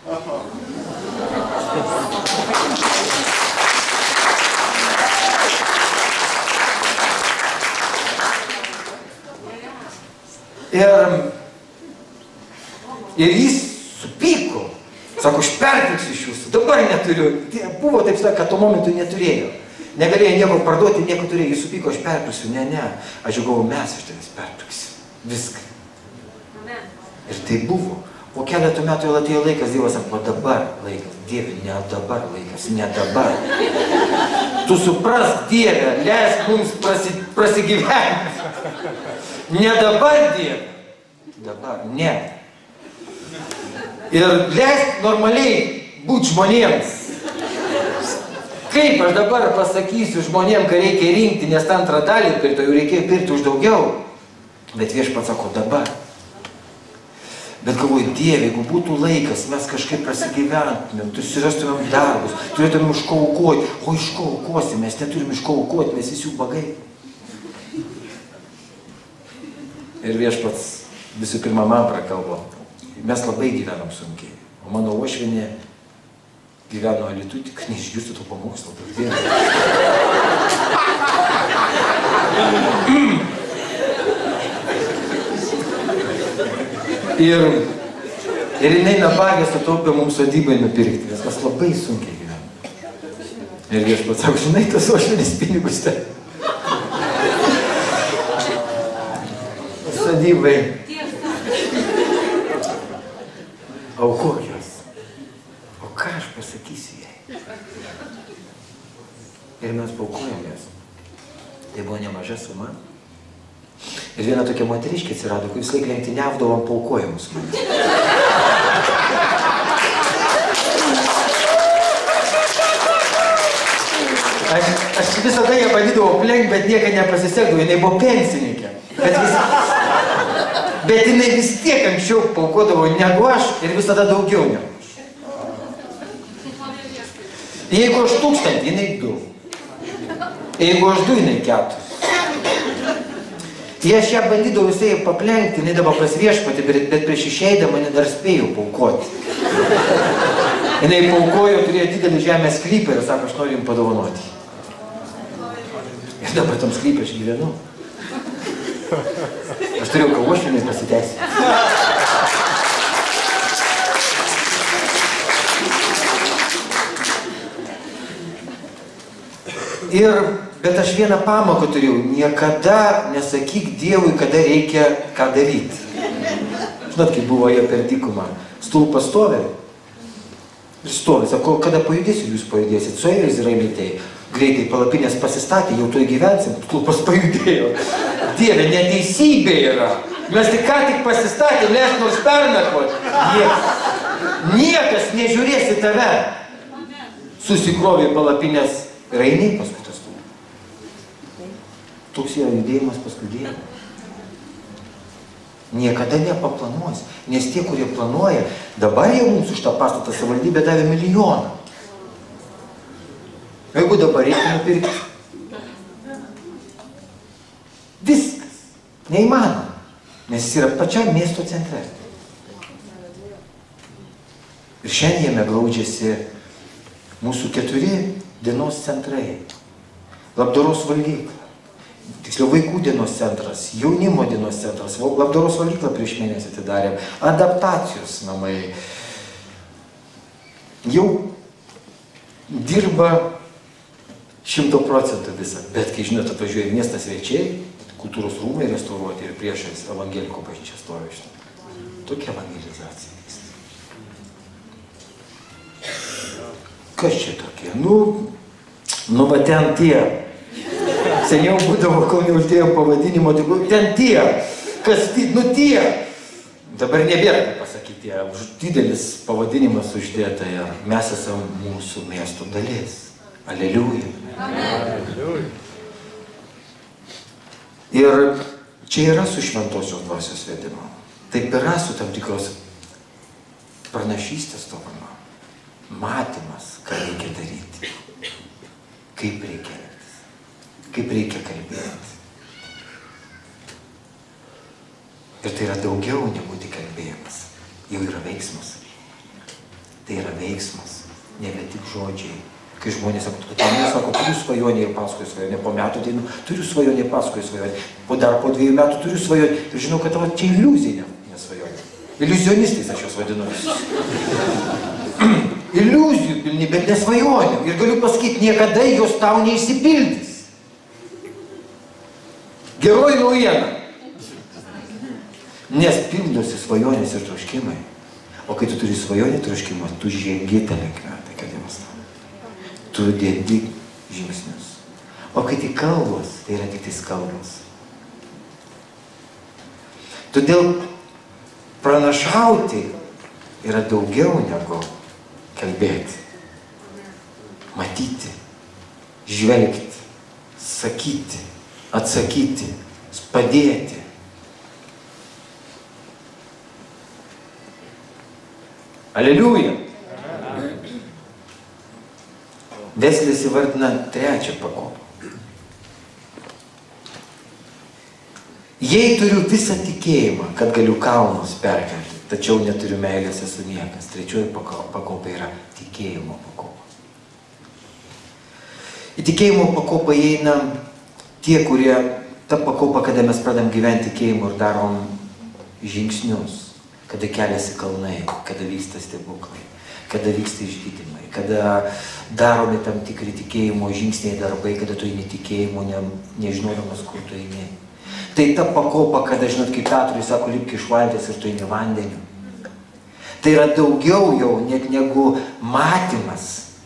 Ir, ir jis supyko. Sako, aš perpirksiu iš jūsų. Dabar neturiu. Buvo taip sakė, kad tuo momentu neturėjo. Negalėjo nieko parduoti, nieko turėjo. Jis supyko, aš perpirksiu. Ne, ne. Aš jau galvoju, mes iš tavęs perpirksim. Viską. Ir tai buvo. Po keletų metų jau atėjo laikas, Dievas sako, dabar laikas. Dieve, ne dabar laikas, ne dabar. Tu suprask, Dieve, leisk mums prasi, prasigyventi. Ne dabar, Dieve. Dabar, ne. Ir leisk normaliai būti žmonėms. Kaip aš dabar pasakysiu žmonėm, kad reikia rinkti, nes tą antrą dalį pirto jau reikėjo pirkti už daugiau. Bet Viešpats sako, dabar. Bet galvoju, Dieve, jeigu būtų laikas, mes kažkaip prasigyventumėm, susirastumėm darbus, turėtumėm iš ko aukoti, o iš ko aukosim, mes neturim iš ko aukoti, mes visi ubagai. Ir Viešpats visų pirma man prakalbo, mes labai gyvenam sunkiai, o mano uošvienė gyveno Alytuj, tik neišgirstų to pamokslo. Ir, ir jinai nabagė sutaupė mums sodybai nupirkti, nes mes labai sunkiai gyvename. Ir Viešpats sako, žinai, tas uošvienės pinigus ten. Sodybai. Aukok jos. O ką aš pasakysiu jai? Ir mes paaukojom jas. Tai buvo nemaža suma. Ir viena tokia moteriškė atsirado, kur vis laik lenktyniavdavom paaukojimus man. Aš, aš visada ją bandydavau aplenkti, bet niekada nepasisekdavo, jinai buvo pensininkė. Bet, vis, bet jinai vis tiek anksčiau paaukodavo negu aš ir visada daugiau negu aš. Jeigu aš tūkstantį, jinai du. Jeigu aš du, jinai keturis. Jei aš ją bandydavau visai paplenkti, jinai dabar pas Viešpatį, bet prieš išeidama jinai dar spėjo paaukoti. Jinai paaukojo, turėjo didelį žemės sklypą ir sako, aš noriu jums padovanoti. Ir dabar tam sklypę aš gyvenu. Aš turėjau ką uošvienės pasiteisinti. Ir bet aš vieną pamoką turėjau, niekada nesakyk Dievui, kada reikia ką daryti. Žinot, kaip buvo jie per dykumą. Stulpas stovi. Ir stovi, sako, kada pajudėsit, jūs pajudėsit. Suėjo izraelitai, greitai palapinės pasistatė, jau tuoj gyvensim, stulpas pajudėjo. Dieve, neteisybė yra. Mes tik ką tik pasistatėm, leisk nors pernakvot. Niekas, niekas nežiūrės į tave. Susikrovė palapinės ir eini paskui. Toks yra judėjimas paskui Dievą. Niekada nepaplanuos, nes tie, kurie planuoja, dabar jau mums už tą pastatą savivaldybė davė milijoną. Jeigu dabar reikia nupirkti. Viskas. Neįmanoma. Nes jis yra pačiam miesto centre. Ir šiandien glaudžiasi mūsų keturi dienos centrai. labdaros valgykla. Tiksliau, vaikų dienos centras, jaunimo dienos centras, labdaros valgyklą prieš mėnesį atidarėm, adaptacijos namai. Jau dirba šimto procentų visą, bet kai žinot, atvažiuoja miestas svečiai, kultūros rūmai restauruoti ir priešais evangeliko bažnyčia stovi šitą. Tokia evangelizacija vyksta. Kas čia tokie? Nu, nu va ten tie. Seniau būdavo, kol neuždėjom pavadinimo, tai ten tie. Kas, nu tie. Dabar nebėra kaip pasakyti, didelis pavadinimas uždėta ir mes esam mūsų miesto dalis. Aleliuja. Amen. Ir čia yra su šventosios dvasios vedimo. Taip yra su tam tikros pranašystės dovana. Matymas, ką reikia daryti. Kaip reikia elgtis. Kaip reikia kalbėti. Ir tai yra daugiau negu tik kalbėjimas. Jau yra veiksmas. Tai yra veiksmas, nebe tik žodžiai. Kai žmonės sako, tu sako, turiu svajonę ir paskui svajonę, po metų ateinu, turiu svajonę ir paskui svajonę, po dar po dviejų metų turiu svajonę ir žinau, kad tavo čia iliuzija, ne svajonė. Iliuzionistais aš jos vadinu. Iliuzijų pilni, bet nesvajonių. Ir galiu pasakyti, niekada jos tau neišsipildys. Geroji naujiena. Nes pildosi svajonės ir troškimai. O kai tu turi svajonę troškimą, tu žengi tą linkmę, tai kad Dievas tau. Tu dedi žingsnius. O kai tik kalbos, tai yra tik tais kalbos. Todėl pranašauti yra daugiau negu kalbėti. Matyti, žvelgti, sakyti, atsakyti, padėti. Aleliuja. Veslis įvardina trečią pakopą. Jei turiu visą tikėjimą, kad galiu kalnus perkelti, tačiau neturiu meilės, esu niekas. Trečioji pakopa yra tikėjimo pakopa. Į tikėjimo pakopą įeina tie, kurie, ta pakopa, kada mes pradam gyventi tikėjimu ir darom žingsnius, kada keliasi kalnai, kada vyksta stebuklai, kada vyksta išgydymai, kada daromi tam tikri tikėjimo žingsniai darbai, kada tu eini tikėjimo, ne, nežinodamas, kur tu eini. Tai ta pakopa, kada, žinot, kaip Petrui sako, lipk iš valties ir tu eini vandeniu. Tai yra daugiau jau net negu matymas,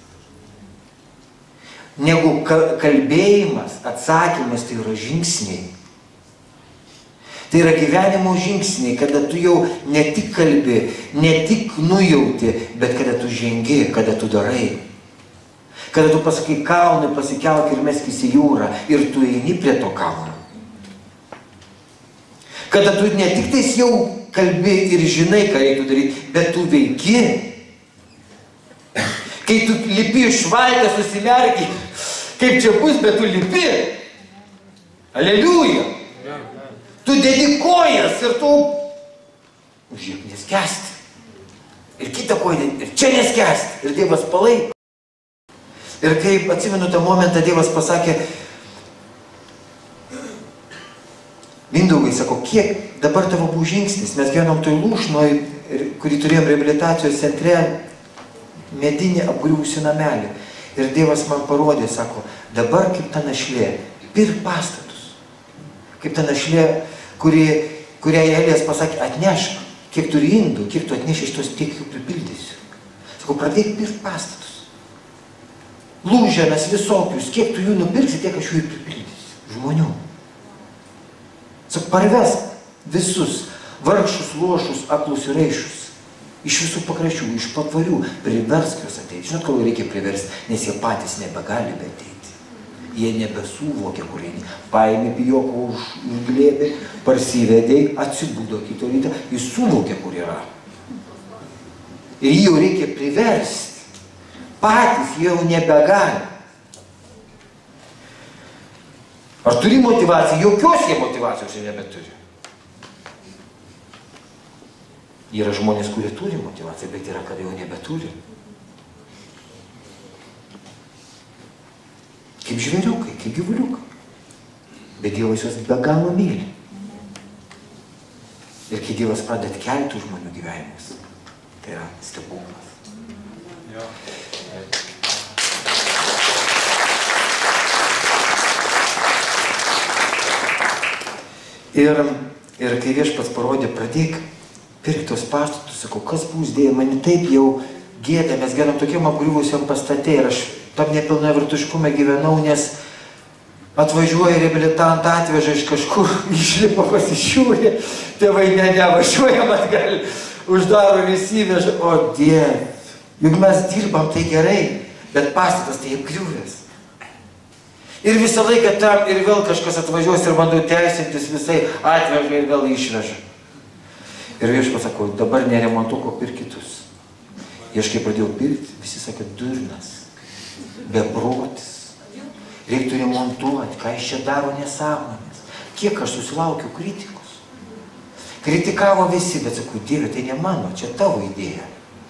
negu kalbėjimas, atsakymas, tai yra žingsniai. Tai yra gyvenimo žingsniai, kada tu jau ne tik kalbi, ne tik nujauti, bet kada tu žengi, kada tu darai. Kada tu pasakai kalnui, pasikelk ir meskis į jūrą ir tu eini prie to kalno. Kada tu ne tik tais jau kalbi ir žinai, ką reiktų daryti, bet tu veiki. Kai tu lipi iš valties, susimerki, kaip čia bus, bet tu lipi. Aleliuja. Tu dedi kojas ir tu žiūrėk, neskęsti. Ir kitą koją, ir čia neskęsti. Ir Dievas palaiko. Ir kaip atsimenu tą momentą, Dievas pasakė, Mindaugai, sako, kiek dabar tavo buvo žingsnis, mes gyvenom toj Lūšnoj, kurį turėjom reabilitacijos centre, medinį apgriūsių namelį. Ir Dievas man parodė, sako, dabar kaip ta našlė, pirk pastatus. Kaip ta našlė, kuri, kuriai Elijas pasakė, atnešk, kiek turi indų, kiek tu atneši iš tos, tiek jų pripildysiu. Sako, pradėk pirk pastatus. Lūženas visokius, kiek tu jų nupirksi, tiek aš jų ir pripildysiu. Žmonių. Sako, parvesk visus vargšus, lošus, aklus ir reišus. Iš visų pakraščių, iš patvarių, priversk juos ateiti. Žinot, kol reikia priversti, nes jie patys nebegali be ateiti. Jie nebesuvokia, kur eini. Paėmė pijoko už glėbį, parsivedė, atsibudo kito rytą, jis suvokia, kur yra. Ir jį jau reikia priversti. Patys jie jau nebegali. Ar turi motivaciją? Jokios jie motivacijos jie nebeturi. Yra žmonės, kurie turi motivaciją, bet yra, kada jau nebeturi. Kaip žvėriukai, kaip gyvuliukai. Bet Dievas juos be galo myli. Ir kai Dievas pradeda kelti žmonių gyvenimus, tai yra stebuklas. Jo. Ir, ir kai Viešpats parodė, pradėk pirkti tos pastatus, sakau, kas bus dėja, mane taip jau gėda, mes gyvenam tokiam apgriuvusiam pastate ir aš tam nepilnavertiškume gyvenau, nes atvažiuoja reabilitantą, atveža iš kažkur, išlipa pasižiūrė, tėvai ne, nevažiuojam atgal, uždaro ir įsiveža, o Dieve, juk mes dirbam tai gerai, bet pastatas tai apgriuvęs. Ir visą laiką tam ir vėl kažkas atvažiuos ir bandau teisintis visai, atveža ir vėl išveža. Ir Viešpats sako, dabar neremontuok, o pirk kitus. Ir aš kai pradėjau pirkti, visi sakė, durnas, beprotis. Reiktų remontuoti, ką jis čia daro nesąmonės. Kiek aš susilaukiu kritikos. Kritikavo visi, bet sakau, Dieve, tai ne mano, čia tavo idėja.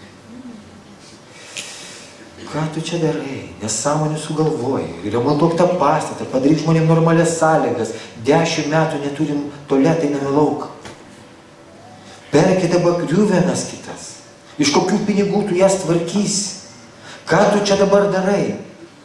Ką tu čia darai? Nesąmonį sugalvoji. Remontuok tą pastatą, padaryk žmonėm normalias sąlygas. Dešimt metų neturim tualetai nemilauką. Perki dabar griuvenas kitas. Iš kokių pinigų tu jas tvarkysi? Ką tu čia dabar darai?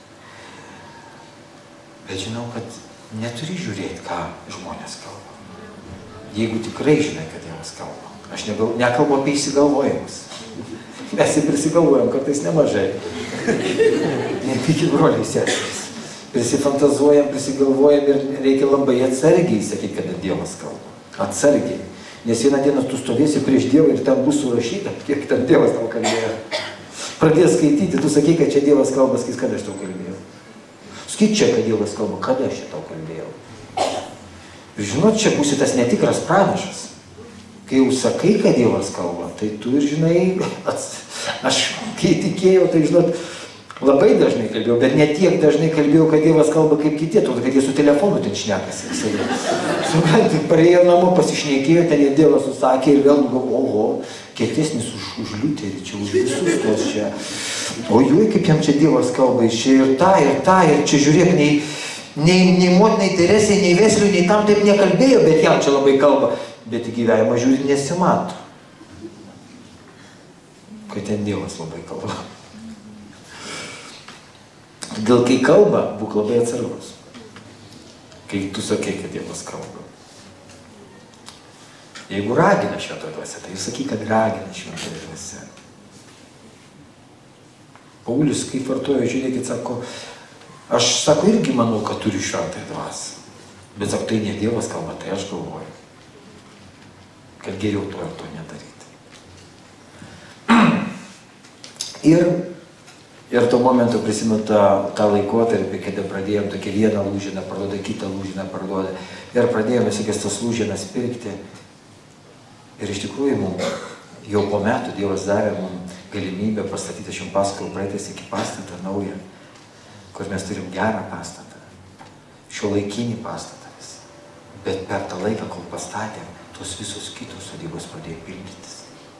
Bet žinau, kad neturi žiūrėti, ką žmonės kalba. Jeigu tikrai žinai, kad Dievas kalba. Aš negal, nekalbu apie įsigalvojimus. Mes ir prisigalvojam, kartais nemažai. Nepykit broliai seserys. Prisifantazuojam, prisigalvojam ir reikia labai atsargiai sakyti, kada Dievas kalba. Atsargiai. Nes vieną dieną tu stovėsi prieš Dievą ir ten bus surašyta, kiek ten Dievas tau kalbėjo. Pradės skaityti, tu sakai, kad čia Dievas kalba, skais, kada aš tau kalbėjau. Skait čia, kad Dievas kalba, kada aš čia tau kalbėjau. Žinot, čia būsi tas netikras pranašas. Kai jau sakai, kad Dievas kalba, tai tu ir žinai, aš kai tikėjau, tai žinot, labai dažnai kalbėjau, bet ne tiek dažnai kalbėjau, kad Dievas kalba kaip kiti, atrodo, kad jie su telefonu ten šnekasi visai. Suprantate, parėjo namo, pasišnekėjo, ten jie Dievas susakė ir vėl galvo, oho, kietesnis už, už liuterį, čia už visus tos čia. O jų, kaip jam čia Dievas kalba, iš čia ir tą, ir tą, ir čia žiūrėk, nei, nei, nei motinai Teresei, nei Vesliui, nei tam taip nekalbėjo, bet jam čia labai kalba. Bet į gyvenimą žiūri nesimato. Kad ten Dievas labai kalba. Todėl, kai kalba, būk labai atsargus. Kai tu sakai, kad Dievas kalba. Jeigu ragina šventoji dvasia, tai sakai, kad ragina šventoji dvasia. Paulius, kaip vartojo, žiūrėkit, sako, aš sako, irgi manau, kad turiu šventąją dvasią. Bet sako, tai ne Dievas kalba, tai aš galvoju, kad geriau to ir to nedaryti. Ir, ir tuo momentu prisimenu tą, tą laikotarpį, kada pradėjom tokią vieną lūžiną parduodą, kitą lūžiną parduodą. Ir pradėjome visokias tas lūžinas pirkti. Ir iš tikrųjų mums jau po metų Dievas davė mums galimybę pastatyti, aš jums pasakojau praeitais iki pastatą naują, kur mes turim gerą pastatą, šiuolaikinį pastatą visą. Bet per tą laiką, kol pastatėm, tos visos kitos sodybos pradėjo pildytis.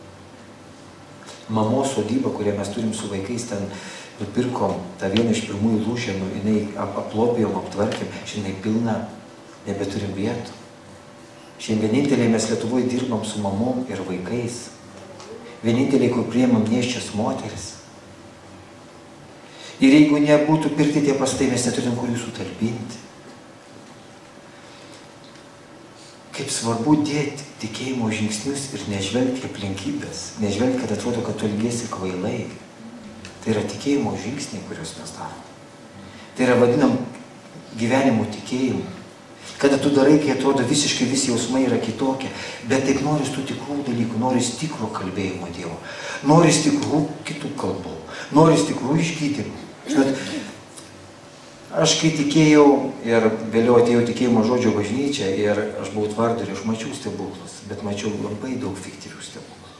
Mamos sodyba, kurią mes turim su vaikais, ten nupirkom tą vieną iš pirmųjų lūšienų, jinai aplopėjom, aptvarkėm, šiandien pilna, nebeturim vietų. Šiandien vieninteliai mes Lietuvoje dirbam su mamom ir vaikais. Vieninteliai, kur priėmam nėščias moteris. Ir jeigu nebūtų pirkti tie pastatai, mes neturim kur jų sutalpinti. Kaip svarbu dėti tikėjimo žingsnius ir nežvelgti aplinkybės. Nežvelgti, kad atrodo, kad tu elgiesi kvailai. Tai yra tikėjimo žingsniai, kuriuos mes darome. Tai yra vadinam gyvenimo tikėjimu. Kada tu darai, kai atrodo visiškai visi jausmai yra kitokie, bet taip noris tų tikrų dalykų, noris tikro kalbėjimo Dievo, noris tikrų kitų kalbų, noris tikrų išgydymų. Žinot, aš kai tikėjau ir vėliau atėjau tikėjimo žodžio bažnyčią ir aš buvau tvardoriu, aš mačiau stebuklus, bet mačiau labai daug fiktyvių stebuklų.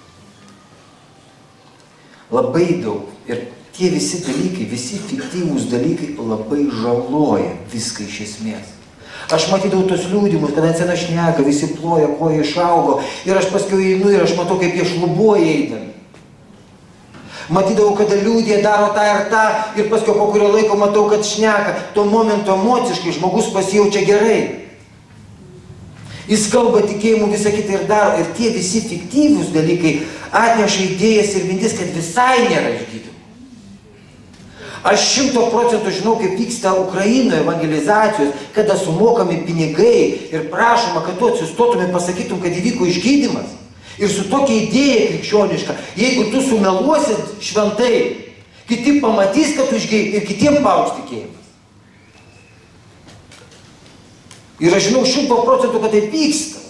Labai daug. Ir tie visi dalykai, visi fiktyvūs dalykai labai žaloja viską iš esmės. Aš matydavau tos liūdimus, kad ant sena šneka, visi ploja, koja išaugo ir aš paskui einu ir aš matau, kaip jie šlubuoja eidami. Matydavau, kada liūdė daro tą ir tą, ir paskui po kurio laiko matau, kad šneka. Tuo momentu emociškai žmogus pasijaučia gerai. Jis kalba tikėjimu visą kitą ir daro. Ir tie visi fiktyvūs dalykai atneša idėjas ir mintis, kad visai nėra išgydymo. Aš šimto procentų žinau, kaip vyksta Ukrainoje evangelizacijos, kada sumokami pinigai ir prašoma, kad tu atsistotum ir pasakytum, kad įvyko išgydymas. Ir su tokia idėja krikščioniška, jeigu tu sumeluosit šventai, kiti pamatys, kad tu išgydymas ir kitiem paaugs tikėjimas. Ir aš žinau šimto procentų, kad tai vyksta.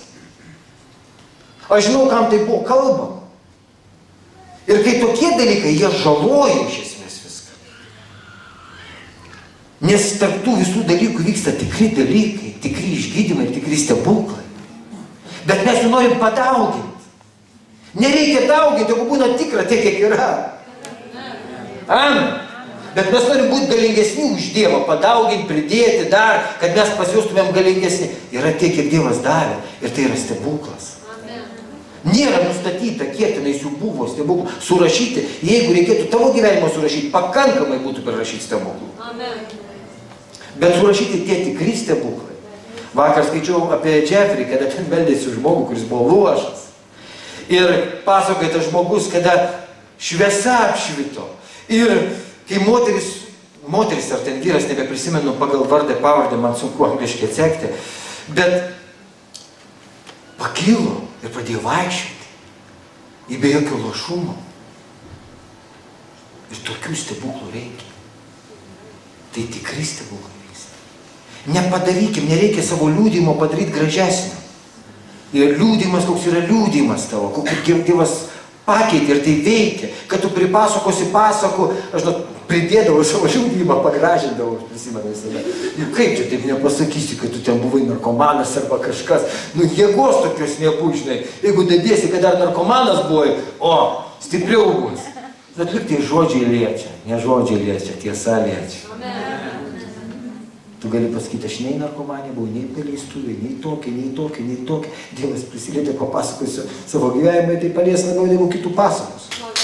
Aš žinau, kam tai buvo kalbama. Ir kai tokie dalykai, jie žaloja iš esmės. Nes tarp tų visų dalykų vyksta tikri dalykai, tikri išgydymai, tikri stebuklai. Bet mes jų norim padauginti. Nereikia dauginti, jeigu būna tikra tiek, kiek yra. Amen. Bet mes norim būti galingesni už Dievą, padauginti, pridėti dar, kad mes pasijustumėm galingesni. Yra tiek, kiek Dievas davė. Ir tai yra stebuklas. Nėra nustatyta, kiek tenais jų buvo stebuklų. Surašyti, jeigu reikėtų tavo gyvenimo surašyti, pakankamai būtų prirašyti stebuklų. Amen. Bet surašyti tie tikri stebuklai. Vakar skaičiau apie Jeffrey, kada ten meldėsi žmogų, kuris buvo luošas. Ir pasakoja tas žmogus, kada šviesa apšvito. Ir kai moteris, moteris ar ten vyras, nebeprisimenu pagal vardą, pavardę, man sunku angliškai atsekti, bet pakilo ir pradėjo vaikščioti. Ir be jokio lošumo. Ir tokių stebuklų reikia. Tai tikri stebuklai. Nepadarykim, nereikia savo liūdimo padaryti gražesnio. Ir liūdimas, koks yra liūdimas tavo, kaip Dievas pakeitė ir tai veikia, kad tu pripasakosi pasakų, aš žinot, pridėdavau savo liūdimą, pagražindavau, prisimenu visada. Ir kaip čia taip nepasakysi, kad tu ten buvai narkomanas arba kažkas, nu jėgos tokios nebūs, žinai. Jeigu dadėsi, kad dar narkomanas buvai, o, stipriau bus. Bet lik tai žodžiai liečia, ne žodžiai liečia, tiesa liečia. Tu gali pasakyti, aš nei narkomanė buvau, nei paleistuvė, nei tokia, nei tokia, nei tokia. Dievas prisilietė, papasakosiu savo gyvenimą, tai palies labiau negu kitų pasakos.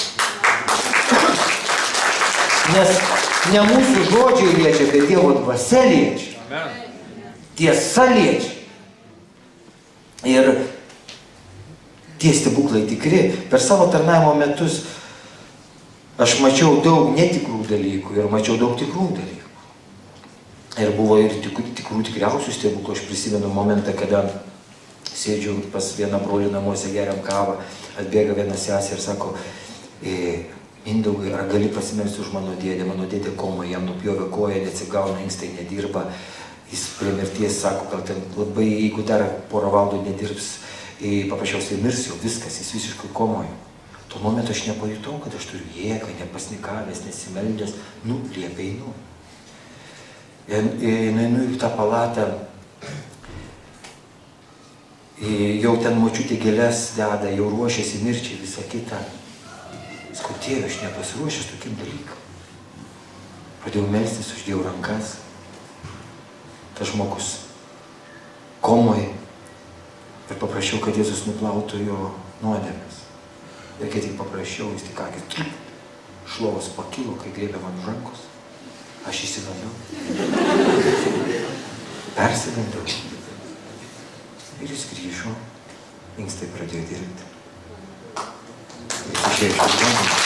Nes ne mūsų žodžiai liečia, bet Dievo dvasia liečia. Tiesa liečia. Ir tie stebuklai tikri. Per savo tarnavimo metus aš mačiau daug netikrų dalykų ir mačiau daug tikrų dalykų. Ir buvo ir tikrų, tikrų tikriausių stebuklų. Aš prisimenu momentą, kada sėdžiu pas vieną brolį namuose, geriam kavą, atbėga viena sesė ir sako, e, Mindaugai, ar gali pasimelsti už mano dėdę? Mano dėdė koma, jam nupjovė koją, neatsigauna, inkstai nedirba. Jis prie mirties sako, gal ten labai, jeigu dar porą valandų nedirbs, e, paprasčiausiai mirs jau viskas, jis visiškai komoje. Tuo momentu aš nepajutau, kad aš turiu jėgą, nepasnikavęs, nesimeldęs, nu, liepia einu. Einu į tą palatą, jau ten močiutė gėles deda, jau ruošiasi mirčiai, visą kitą. Sakau, tėve, aš nepasiruošęs tokiam dalykam. Pradėjau melstis, uždėjau rankas. Tas žmogus komoje ir paprašiau, kad Jėzus nuplautų jo nuodėmes. Ir kai tik paprašiau, jis tik akis šlovos pakilo, kai grėbė man už rankos. Aš įsigandau. Persigandau. Ir jis grįžo, inkstai pradėjo dirbti. Jis išėjo iš ligoninės.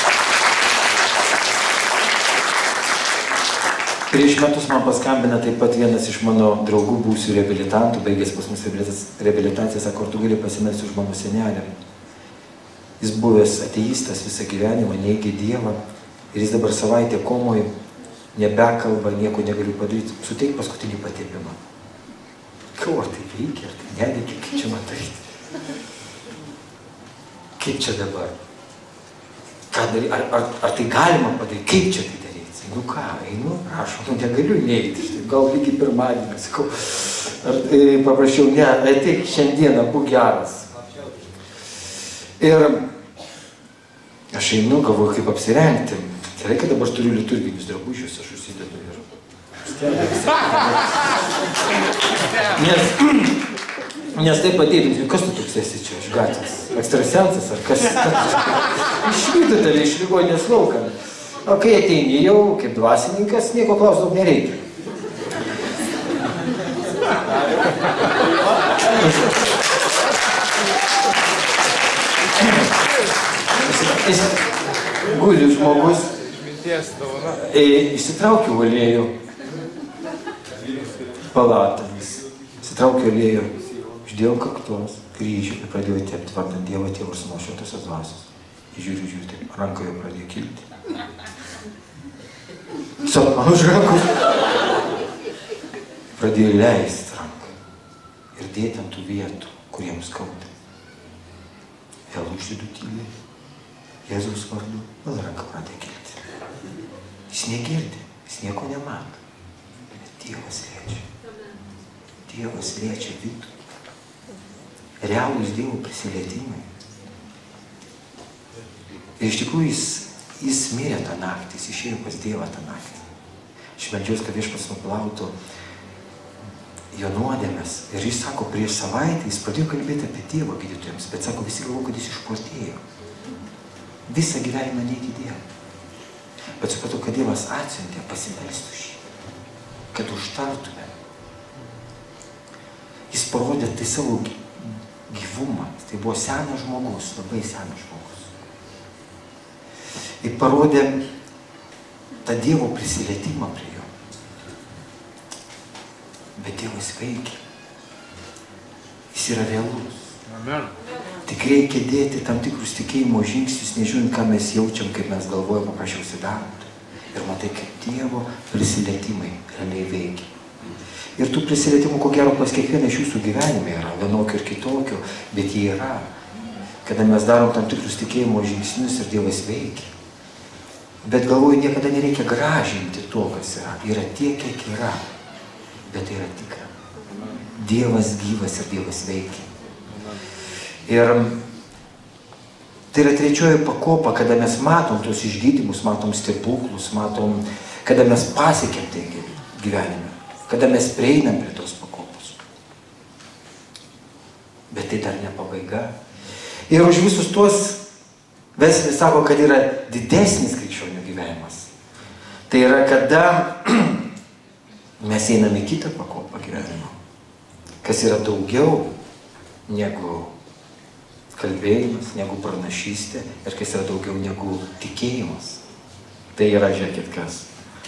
Prieš metus man paskambina taip pat vienas iš mano draugų būsių reabilitantų, baigęs pas mus reabilitaciją, sako, ar tu gali pasimelsti už mano senelę. Jis buvęs ateistas visą gyvenimą, neigė Dievą ir jis dabar savaitę komoje, nebekalba, nieko negaliu padaryti, suteik paskutinį patepimą. Kau, ar tai reikia, ar tai nereikia, kaip čia man daryti? Kaip čia dabar? Ką daryti? Ar, ar, ar tai galima padaryti? Kaip čia tai daryti? Nu ką, einu, prašau, nu negaliu neiti, štai, gal lygiai pirmadienį, sakau, ar e, paprašiau, ne, ateik šiandieną, būk geras. Ir aš einu, galvoju, kaip apsirengti. Gerai, kad dabar turiu liturginius drabužius, aš užsidedu ir... Nes Nes taip ateitų, kas tu toks esi čia iš gatvės? Ekstrasensas ar kas? Išvydu tave iš ligoninės lauką. O kai ateini jau kaip dvasininkas, nieko klausdaug nereikia. Jis guli žmogus, išsitraukiu aliejų, palatomis, išsitraukiu aliejų, uždėjau kaktos, kryžių ir pradėjau tepti vardant Dievo Tėvo ir Sūnaus Šventosios Dvasios. Žiūriu, žiūriu, taip, rankoje pradėjo kilti. Tiesiog man už rankos pradėjo leisti ranką ir dėti ant tų vietų, kuriems skauda. Vėl uždedu tyliai, Jėzaus vardu, vėl ranka pradėjo kilti. Jis negirdi, jis nieko nemato, bet Dievas liečia. Dievas liečia vidų. Realūs Dievo prisilietimai. Ir iš tikrųjų jis, jis mirė tą naktį, jis išėjo pas Dievą tą naktį. Aš meldžiausi, kad Viešpats nuplautų jo nuodėmes. Ir jis sako, prieš savaitę jis pradėjo kalbėti apie Dievo gydytojams, bet sako, visi galvo, kad jis išprotėjo. Visą gyvenimą neiti Dievą. Bet supratau, kad Dievas atsiuntė pasimelstų šį, kad užtartume. Jis parodė tai savo gyvumą. Tai buvo senas žmogus, labai senas žmogus. Ir parodė tą Dievo prisilietimą prie jo. Bet Dievas veikia. Jis yra realus. Amen. Tik reikia dėti tam tikrus tikėjimo žingsnius, nežiūrint, ką mes jaučiam, kaip mes galvojam, paprasčiausiai darom. Ir matai, kaip Dievo prisilietimai realiai veikia. Ir tų prisilietimų, ko gero, pas kiekvieną iš jūsų gyvenime yra, vienokio ir kitokio, bet jie yra. Kada mes darom tam tikrus tikėjimo žingsnius ir Dievas veikia. Bet galvoju, niekada nereikia gražinti to, kas yra. Yra tiek, kiek yra. Bet tai yra tikra. Dievas gyvas ir Dievas veikia. Ir tai yra trečioji pakopa, kada mes matom tos išgydymus, matom stebuklus, matom, kada mes pasiekėm tai gyvenime. Kada mes prieinam prie tos pakopos. Bet tai dar ne pabaiga. Ir už visus tuos Veslis sako, kad yra didesnis krikščionių gyvenimas. Tai yra, kada mes einame į kitą pakopą gyvenimo, kas yra daugiau negu kalbėjimas, negu pranašystė ir kas yra daugiau negu tikėjimas. Tai yra, žiūrėkit, kas.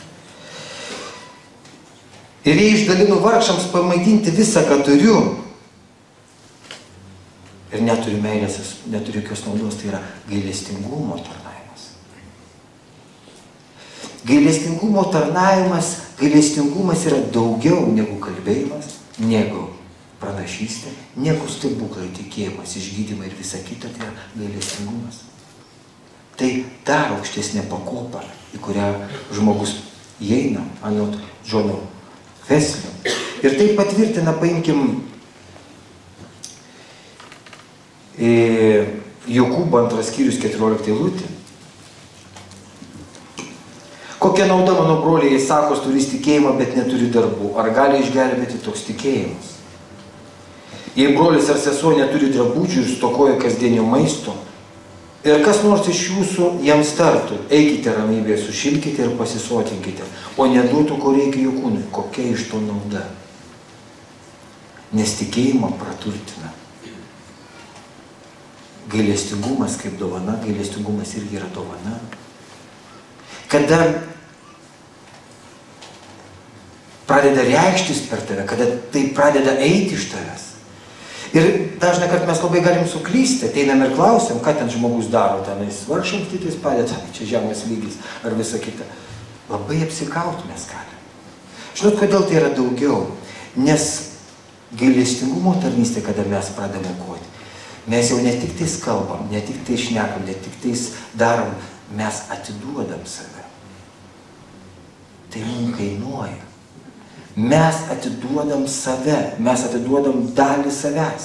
Ir jei išdalinu vargšams pamaitinti visą, ką turiu, ir neturiu meilės, neturiu jokios naudos, tai yra gailestingumo tarnavimas. Gailestingumo tarnavimas, gailestingumas yra daugiau negu kalbėjimas, negu pranašystė, negu stebuklai, tikėjimas, išgydymai ir visa kita, tai yra gailestingumas. Tai dar aukštesnė pakopa, į kurią žmogus įeina, anot Džono Weslio. Ir tai patvirtina, paimkim, Jokūbo antras skyrius keturiolikta eilutė. Kokia nauda, mano broliai, jei sakos, turi tikėjimą, bet neturi darbų? Ar gali išgelbėti toks tikėjimas? Jei brolis ar sesuo neturi drabužių ir stokoja kasdienio maisto, ir kas nors iš jūsų jiems tartų, eikite ramybėje, sušilkite ir pasisotinkite, o neduotų, ko reikia jų kūnui. Kokia iš to nauda? Nes tikėjimą praturtina. Gailestingumas kaip dovana, gailestingumas irgi yra dovana. Kada pradeda reikštis per tave, kada tai pradeda eiti iš tavęs. Ir dažnai, kad mes labai galim suklysti, ateinam ir klausiam, ką ten žmogus daro, tenais vargšams kitais padeda, čia žemės lygis ar visa kita. Labai apsikauti mes galim. Žinot, kodėl tai yra daugiau? Nes gailestingumo tarnystė, kada mes pradame aukoti, mes jau ne tik tais kalbam, ne tik tai šnekam, ne tik tais darom, mes atiduodam save. Tai mums kainuoja. Mes atiduodam save, mes atiduodam dalį savęs.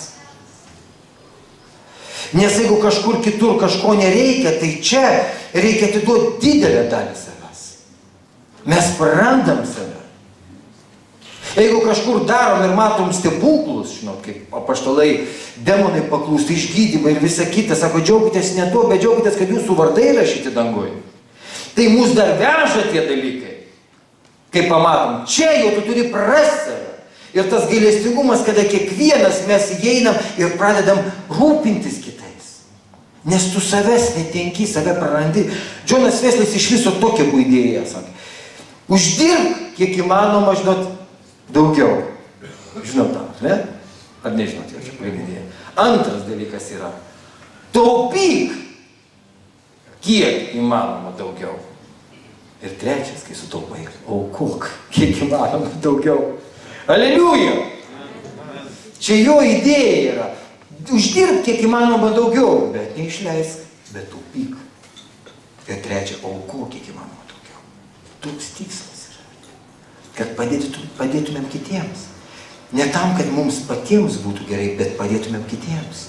Nes jeigu kažkur kitur kažko nereikia, tai čia reikia atiduoti didelę dalį savęs. Mes prarandam save. Jeigu kažkur darom ir matom stebuklus, žinot, kaip apaštalai, demonai paklūsta, išgydymai ir visa kita, sako, džiaukitės ne to, bet džiaukitės, kad jūsų vardai rašyti dangoje. Tai mus dar veža tie dalykai. Kaip pamatom, čia jau tu turi prarasti save. Ir tas gailestingumas, kada kiekvienas mes įeinam ir pradedam rūpintis kitais. Nes tu savęs netenki, save prarandi. Džonas Veslis iš viso tokia buvo idėja, sakė. Uždirb, kiek įmanoma, žinot, daugiau. Žinot tą, ne? Ar nežinot, jau čia pagrindinė. Antras dalykas yra, taupyk, kiek įmanoma daugiau. Ir trečias, kai sutaupai, aukok, kiek įmanoma daugiau. Aleliuja! Čia jo idėja yra. Uždirb, kiek įmanoma daugiau, bet neišleisk, bet taupyk. Ir trečia, aukok, kiek įmanoma daugiau. Toks tikslas yra. Kad padėtum, padėtumėm kitiems. Ne tam, kad mums patiems būtų gerai, bet padėtumėm kitiems.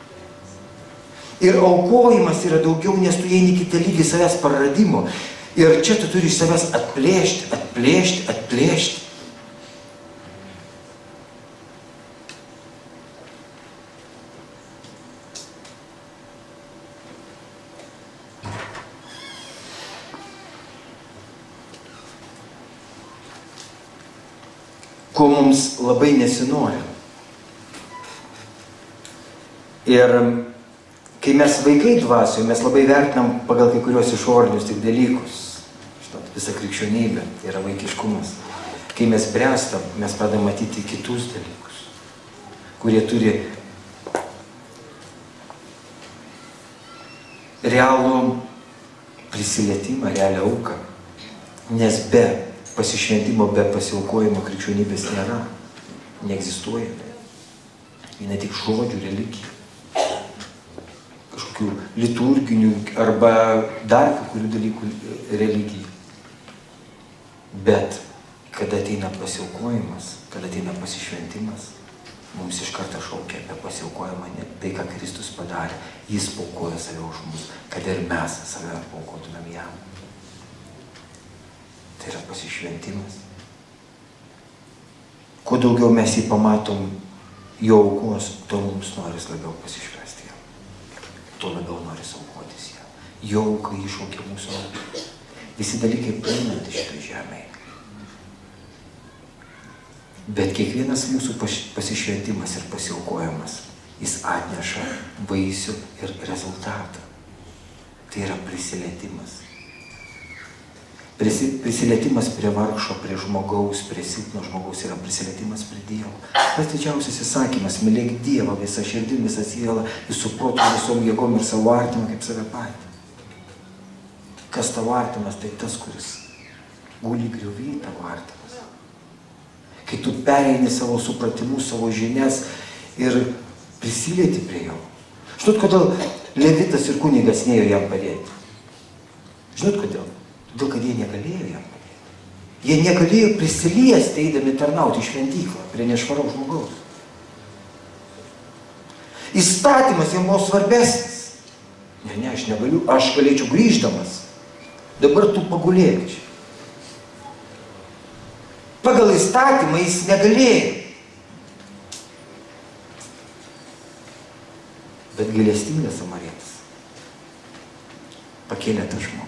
Ir aukojimas yra daugiau, nes tu eini kitą lygį savęs praradimo. Ir čia tu turi iš savęs atplėšti, atplėšti, atplėšti. Ko mums labai nesinori. Ir kai mes vaikai dvasioje, mes labai vertinam pagal kai kurios išorinius tik dalykus. Žinot, visa krikščionybė yra vaikiškumas. Kai mes bręstam, mes pradedam matyti kitus dalykus, kurie turi realų prisilietimą, realią auką. Nes be pasišventimo, be pasiaukojimo krikščionybės nėra, neegzistuoja. Ji ne tik žodžių religija, kažkokių liturginių arba dar kai kurių dalykų religija. Bet kada ateina pasiaukojimas, kada ateina pasišventimas, mums iš karto šaukia apie pasiaukojimą, ne tai, ką Kristus padarė. Jis paukojo save už mus, kad ir mes save paukotumėm jam. Tai yra pasišventimas. Kuo daugiau mes jį pamatom jo aukos, tuo mums noris labiau pasišvesti jam. Tuo labiau noris aukotis jam. Jo auka iššaukia mūsų auką. Visi dalykai praeinanti šitoj žemėje. Bet kiekvienas mūsų pasišventimas ir pasiaukojimas, jis atneša vaisių ir rezultatą. Tai yra prisilietimas. Prisilietimas prie vargšo, prie žmogaus, prie silpno žmogaus yra prisilietimas prie Dievo. Tas didžiausias įsakymas, mylėk Dievą visą širdim, visą sielą, visų protų, visom jėgom ir savo artimą kaip save patį. Kas tavo artimas, tai tas, kuris guli griuvy tavo artimas. Kai tu pereini savo supratimus, savo žinias ir prisilieti prie jo. Žinot, kodėl Levitas ir kunigas nėjo jam padėti? Žinot, kodėl? Todėl, kad jie negalėjo jam padėti. Jie negalėjo prisiliesti, eidami tarnauti į šventyklą prie nešvaraus žmogaus. Įstatymas jam buvo svarbesnis. Ne, ne, aš negaliu, aš galėčiau grįždamas. Dabar tu pagulėk čia. Pagal įstatymą jis negalėjo. Bet gailestingas samarietis pakėlė tą žmogų.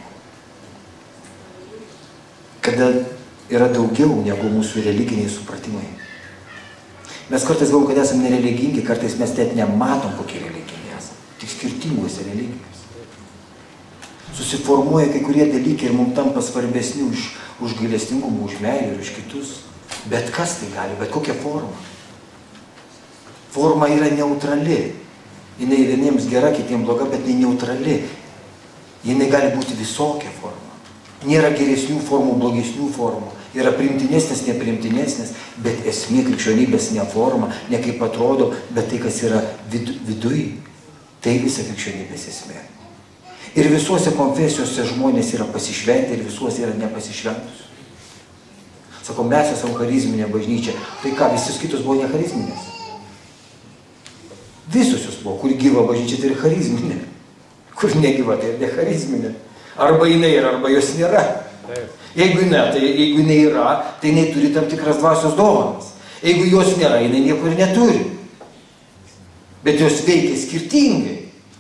Kada yra daugiau negu mūsų religiniai supratimai. Mes kartais galvom, kad esame nereligingi, kartais mes net nematom, kokie religiniai esame. Tik skirtingose religijose. Susiformuoja kai kurie dalykai ir mums tampa svarbesni už, už gailestingumą, už meilę ir už kitus. Bet kas tai gali, bet kokia forma. Forma yra neutrali. Jinai vieniems gera, kitiems bloga, bet jinai neutrali. Jinai gali būti visokia forma. Nėra geresnių formų, blogesnių formų. Yra priimtinesnės, nepriimtinesnės, bet esmė krikščionybės ne forma, ne kaip atrodo, bet tai, kas yra vid viduj. Tai visa krikščionybės esmė. Ir visuose konfesijose žmonės yra pasišventę ir visuose yra nepasišventus. Sako, mes esame charizminė bažnyčia. Tai ką, visus kitus buvo ne charizminės? Visus jūs buvo. Kur gyva bažnyčia, tai yra charizminė. Kur negyva, tai yra ne charizminė. Arba jinai yra, arba jos nėra. Jeigu ne, tai jeigu jinai yra, tai jinai turi tam tikras dvasios dovanas. Jeigu jos nėra, jinai nieko ir neturi. Bet jos veikia skirtingai.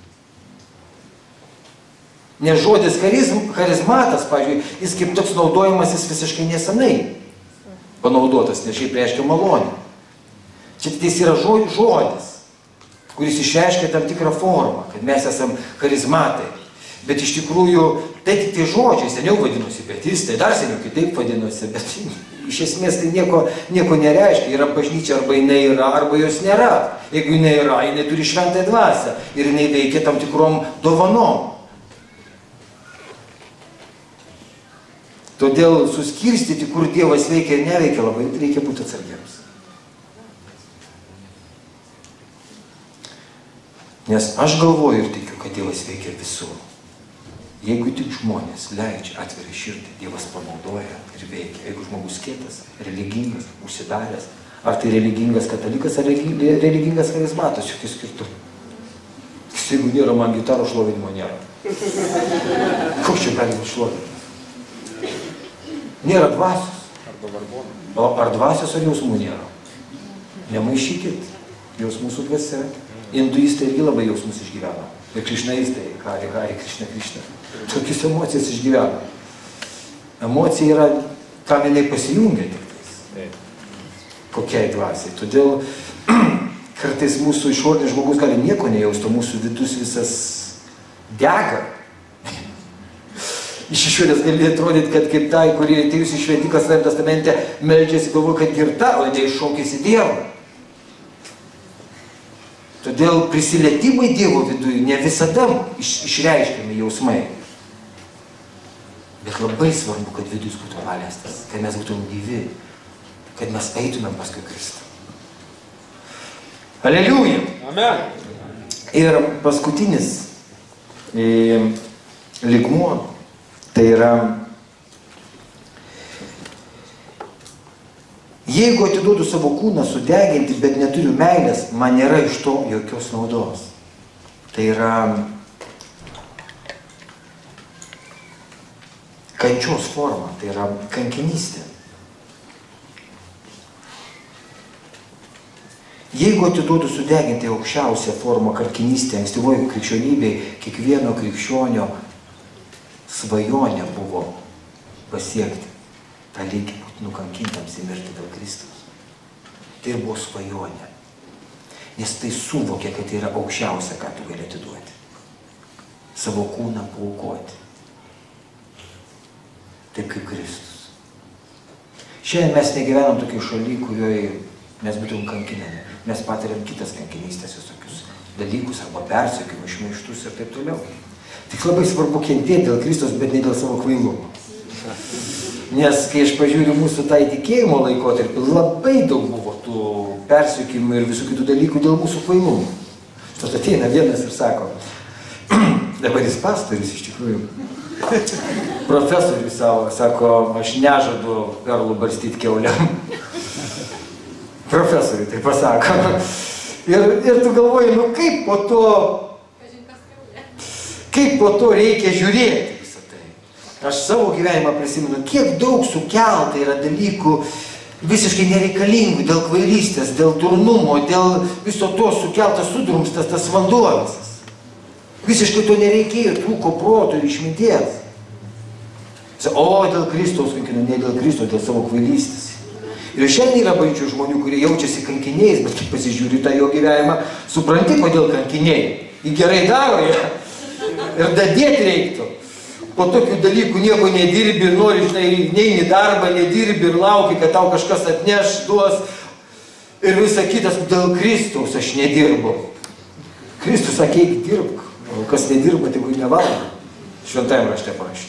Nes žodis charizm, charizmatas, pavyzdžiui, jis kaip toks naudojimas, jis visiškai nesenai panaudotas, nes šiaip reiškia malonę. Čia tai yra žodis, kuris išreiškia tam tikrą formą, kad mes esam charizmatai. Bet iš tikrųjų, tai tik tai žodžiai, seniau vadinosi pietistai, dar seniau kitaip vadinosi, bet iš esmės tai nieko, nieko nereiškia. Yra bažnyčia, arba jinai yra, arba jos nėra. Jeigu jinai yra, jinai turi šventąją dvasią ir jinai veikia tam tikrom dovanom. Todėl suskirstyti, kur Dievas veikia ir neveikia, labai reikia būti atsargiems. Nes aš galvoju ir tikiu, kad Dievas veikia visur. Jeigu tik žmonės leidžia, atveria širdį, Dievas panaudoja ir veikia. Jeigu žmogus kietas, religingas, užsidaręs, ar tai religingas katalikas, ar religingas charizmatas, jokių skirtumų. Jeigu nėra man gitaro, šlovinimo nėra. Koks čia gali būti šlovinimas? Nėra dvasios. O ar dvasios, ar jausmų nėra? Nemaišykit. Jausmų su dvasia. Hinduistai irgi labai jausmus išgyvena. Ir krišnaistai, Hari, Hari, Krišna, Krišna. Tokius emocijas išgyvena. Emocija yra, kam jinai pasijungia tik tais. Kokiai dvasiai. Todėl kartais mūsų išorinis žmogus gali nieko nejausti, o mūsų vidus visas dega. Iš išorės gali atrodyti, kad kaip tai, kurie atėjusi šventikas Senajame testamente meldžiasi, galvoja, kad girta, o ne iššaukėsi Dievą. Todėl prisilietimai Dievo viduje ne visada iš, išreiškiami jausmai. Bet labai svarbu, kad vidus būtų paliestas, kad mes būtum gyvi, kad mes eitumėm paskui Kristų. Aleliuja! Amen! Ir paskutinis e, lygmuo, tai yra, jeigu atiduodu savo kūną sudeginti, bet neturiu meilės, man nėra iš to jokios naudos. Tai yra kančios forma, tai yra kankinystė. Jeigu atiduodu sudeginti aukščiausią formą kankinystė, ankstyvoji krikščionybėj, kiekvieno krikščionio svajonė buvo pasiekti tą lygį būti nukankintams ir mirti dėl Kristaus. Tai buvo svajonė. Nes tai suvokė, kad tai yra aukščiausia, ką tu gali atiduoti. Savo kūną paaukoti. Taip kaip Kristus. Šiandien mes negyvenam tokiai šaly, kurioje mes būtum kankinami. Mes patiriam kitas kankinystės visokius dalykus arba persekiojimus, šmeižtus ir taip toliau. Tik labai svarbu kentėti dėl Kristus, bet ne dėl savo kvailumo. Nes kai aš pažiūriu mūsų tą įtikėjimo laikotarpį, labai daug buvo tų persekiojimų ir visų kitų dalykų dėl mūsų kvailumo. Tad ateina vienas ir sako, dabar jis pastorius iš tikrųjų, profesorius savo, sako, aš nežadu perlų barstyti kiauliam. Profesoriui tai pasako. Ir, ir tu galvoji, nu kaip po to, kaip po to reikia žiūrėti visą tai. Aš savo gyvenimą prisimenu, kiek daug sukelta yra dalykų visiškai nereikalingų, dėl kvailystės, dėl durnumo, dėl viso to sukeltas sudrumstas tas vanduo visas. Visiškai to nereikėjo, trūko proto ir išminties. O, dėl Kristaus kankinu, ne dėl Kristaus, dėl savo kvailystės. Ir šiandien yra bažnyčių žmonių, kurie jaučiasi kankiniais, bet kai pasižiūri tą jo gyvenimą, supranti, kodėl kankiniai. Jį gerai daro jie. Ir dadėti reiktų. Po tokių dalykų nieko nedirbi ir nori, žinai, neini darbą, nedirbi ir lauki, kad tau kažkas atneš, duos. Ir visa kitas, dėl Kristaus aš nedirbu. Kristus sakė, eik dirbk. O kas nedirba, tai kur nevalgo. Šventajame rašte parašyta.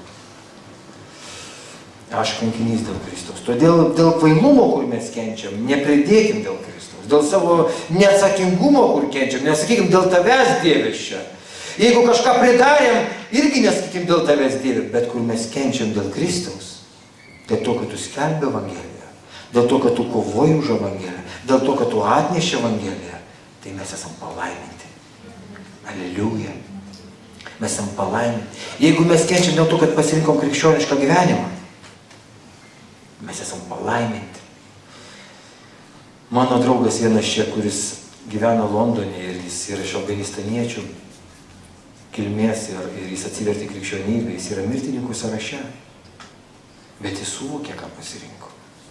Aš kankinys dėl Kristaus. Todėl dėl kvailumo, kur mes kenčiam, nepridėkim dėl Kristaus. Dėl savo neatsakingumo, kur kenčiam, nesakykim dėl tavęs, Dieve, čia. Jeigu kažką pridarėm, irgi nesakykim dėl tavęs, Dieve, bet kur mes kenčiam dėl Kristaus, dėl to, kad tu skelbi Evangeliją, dėl to, kad tu kovoji už Evangeliją, dėl to, kad tu atneši Evangeliją, tai mes esam palaiminti. Aleliuja. mes esam palaiminti. Jeigu mes kenčiam dėl to, kad pasirinkom krikščionišką gyvenimą, mes esam palaiminti. Mano draugas vienas čia, kuris gyvena Londone ir jis yra iš afganistaniečių kilmės ir, ir jis atsivertė krikščionybę, jis yra mirtininkų sąraše, bet jis suvokė, ką pasirinko.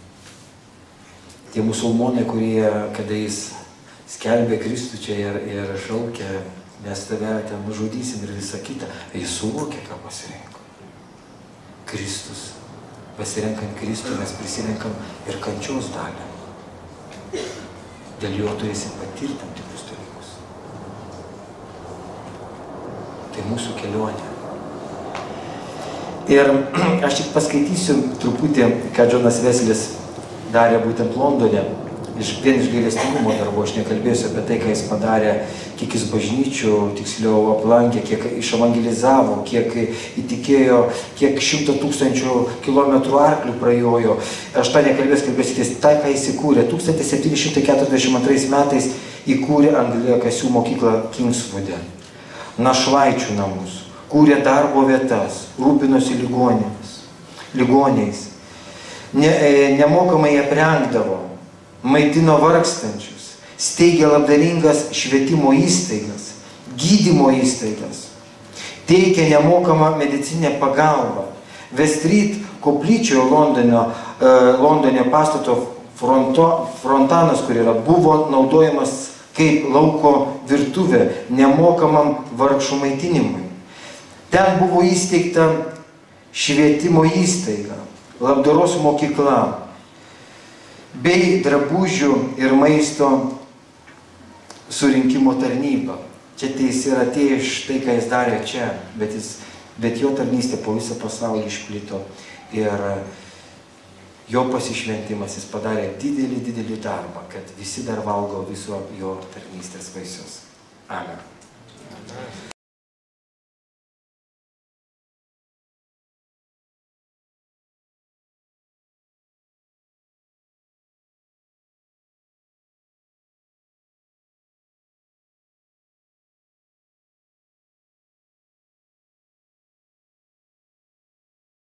Tie musulmonai, kurie, kada jis skelbė Kristų čia ir, ir šaukė, mes tave ten nužudysim ir visą kitą, jis suvokė, ką pasirinko. Kristus. Pasirenkant Kristų mes prisirenkam ir kančios dalį. Dėl jo turėsim patirti tam tikrus dalykus. Tai mūsų kelionė. Ir aš tik paskaitysiu truputį, ką Džonas Veslis darė būtent Londone. Iš, vien iš gailestingumo darbo, aš nekalbėsiu apie tai, ką jis padarė, kiek jis bažnyčių, tiksliau aplankė, kiek iševangelizavo, kiek įtikėjo, kiek šimto tūkstančių kilometrų arklių prajojo. Aš tą nekalbėsiu, kalbėsitės, tai, ką jis įkūrė. tūkstantis septyni šimtai keturiasdešimt antrais metais įkūrė angliakasių mokyklą Kingswoode, našlaičių namus, kūrė darbo vietas, rūpinosi ligonėmis, ligoniais, ne, nemokamai aprengdavo, maitino vargstančius, steigė labdaringas švietimo įstaigas, gydymo įstaigas, teikė nemokamą medicinę pagalbą. West Street koplyčioje Londone, Londone pastato fronto, frontanas, kur yra, buvo naudojamas kaip lauko virtuvė nemokamam vargšų maitinimui. Ten buvo įsteigta švietimo įstaiga, labdaros mokykla, bei drabužių ir maisto surinkimo tarnyba. Čia tai jis yra atėjęs iš tai, ką jis darė čia, bet, jis, bet jo tarnystė po visą pasaulį išplito ir jo pasišventimas, jis padarė didelį, didelį darbą, kad visi dar valgo viso jo tarnystės vaisius. Amen.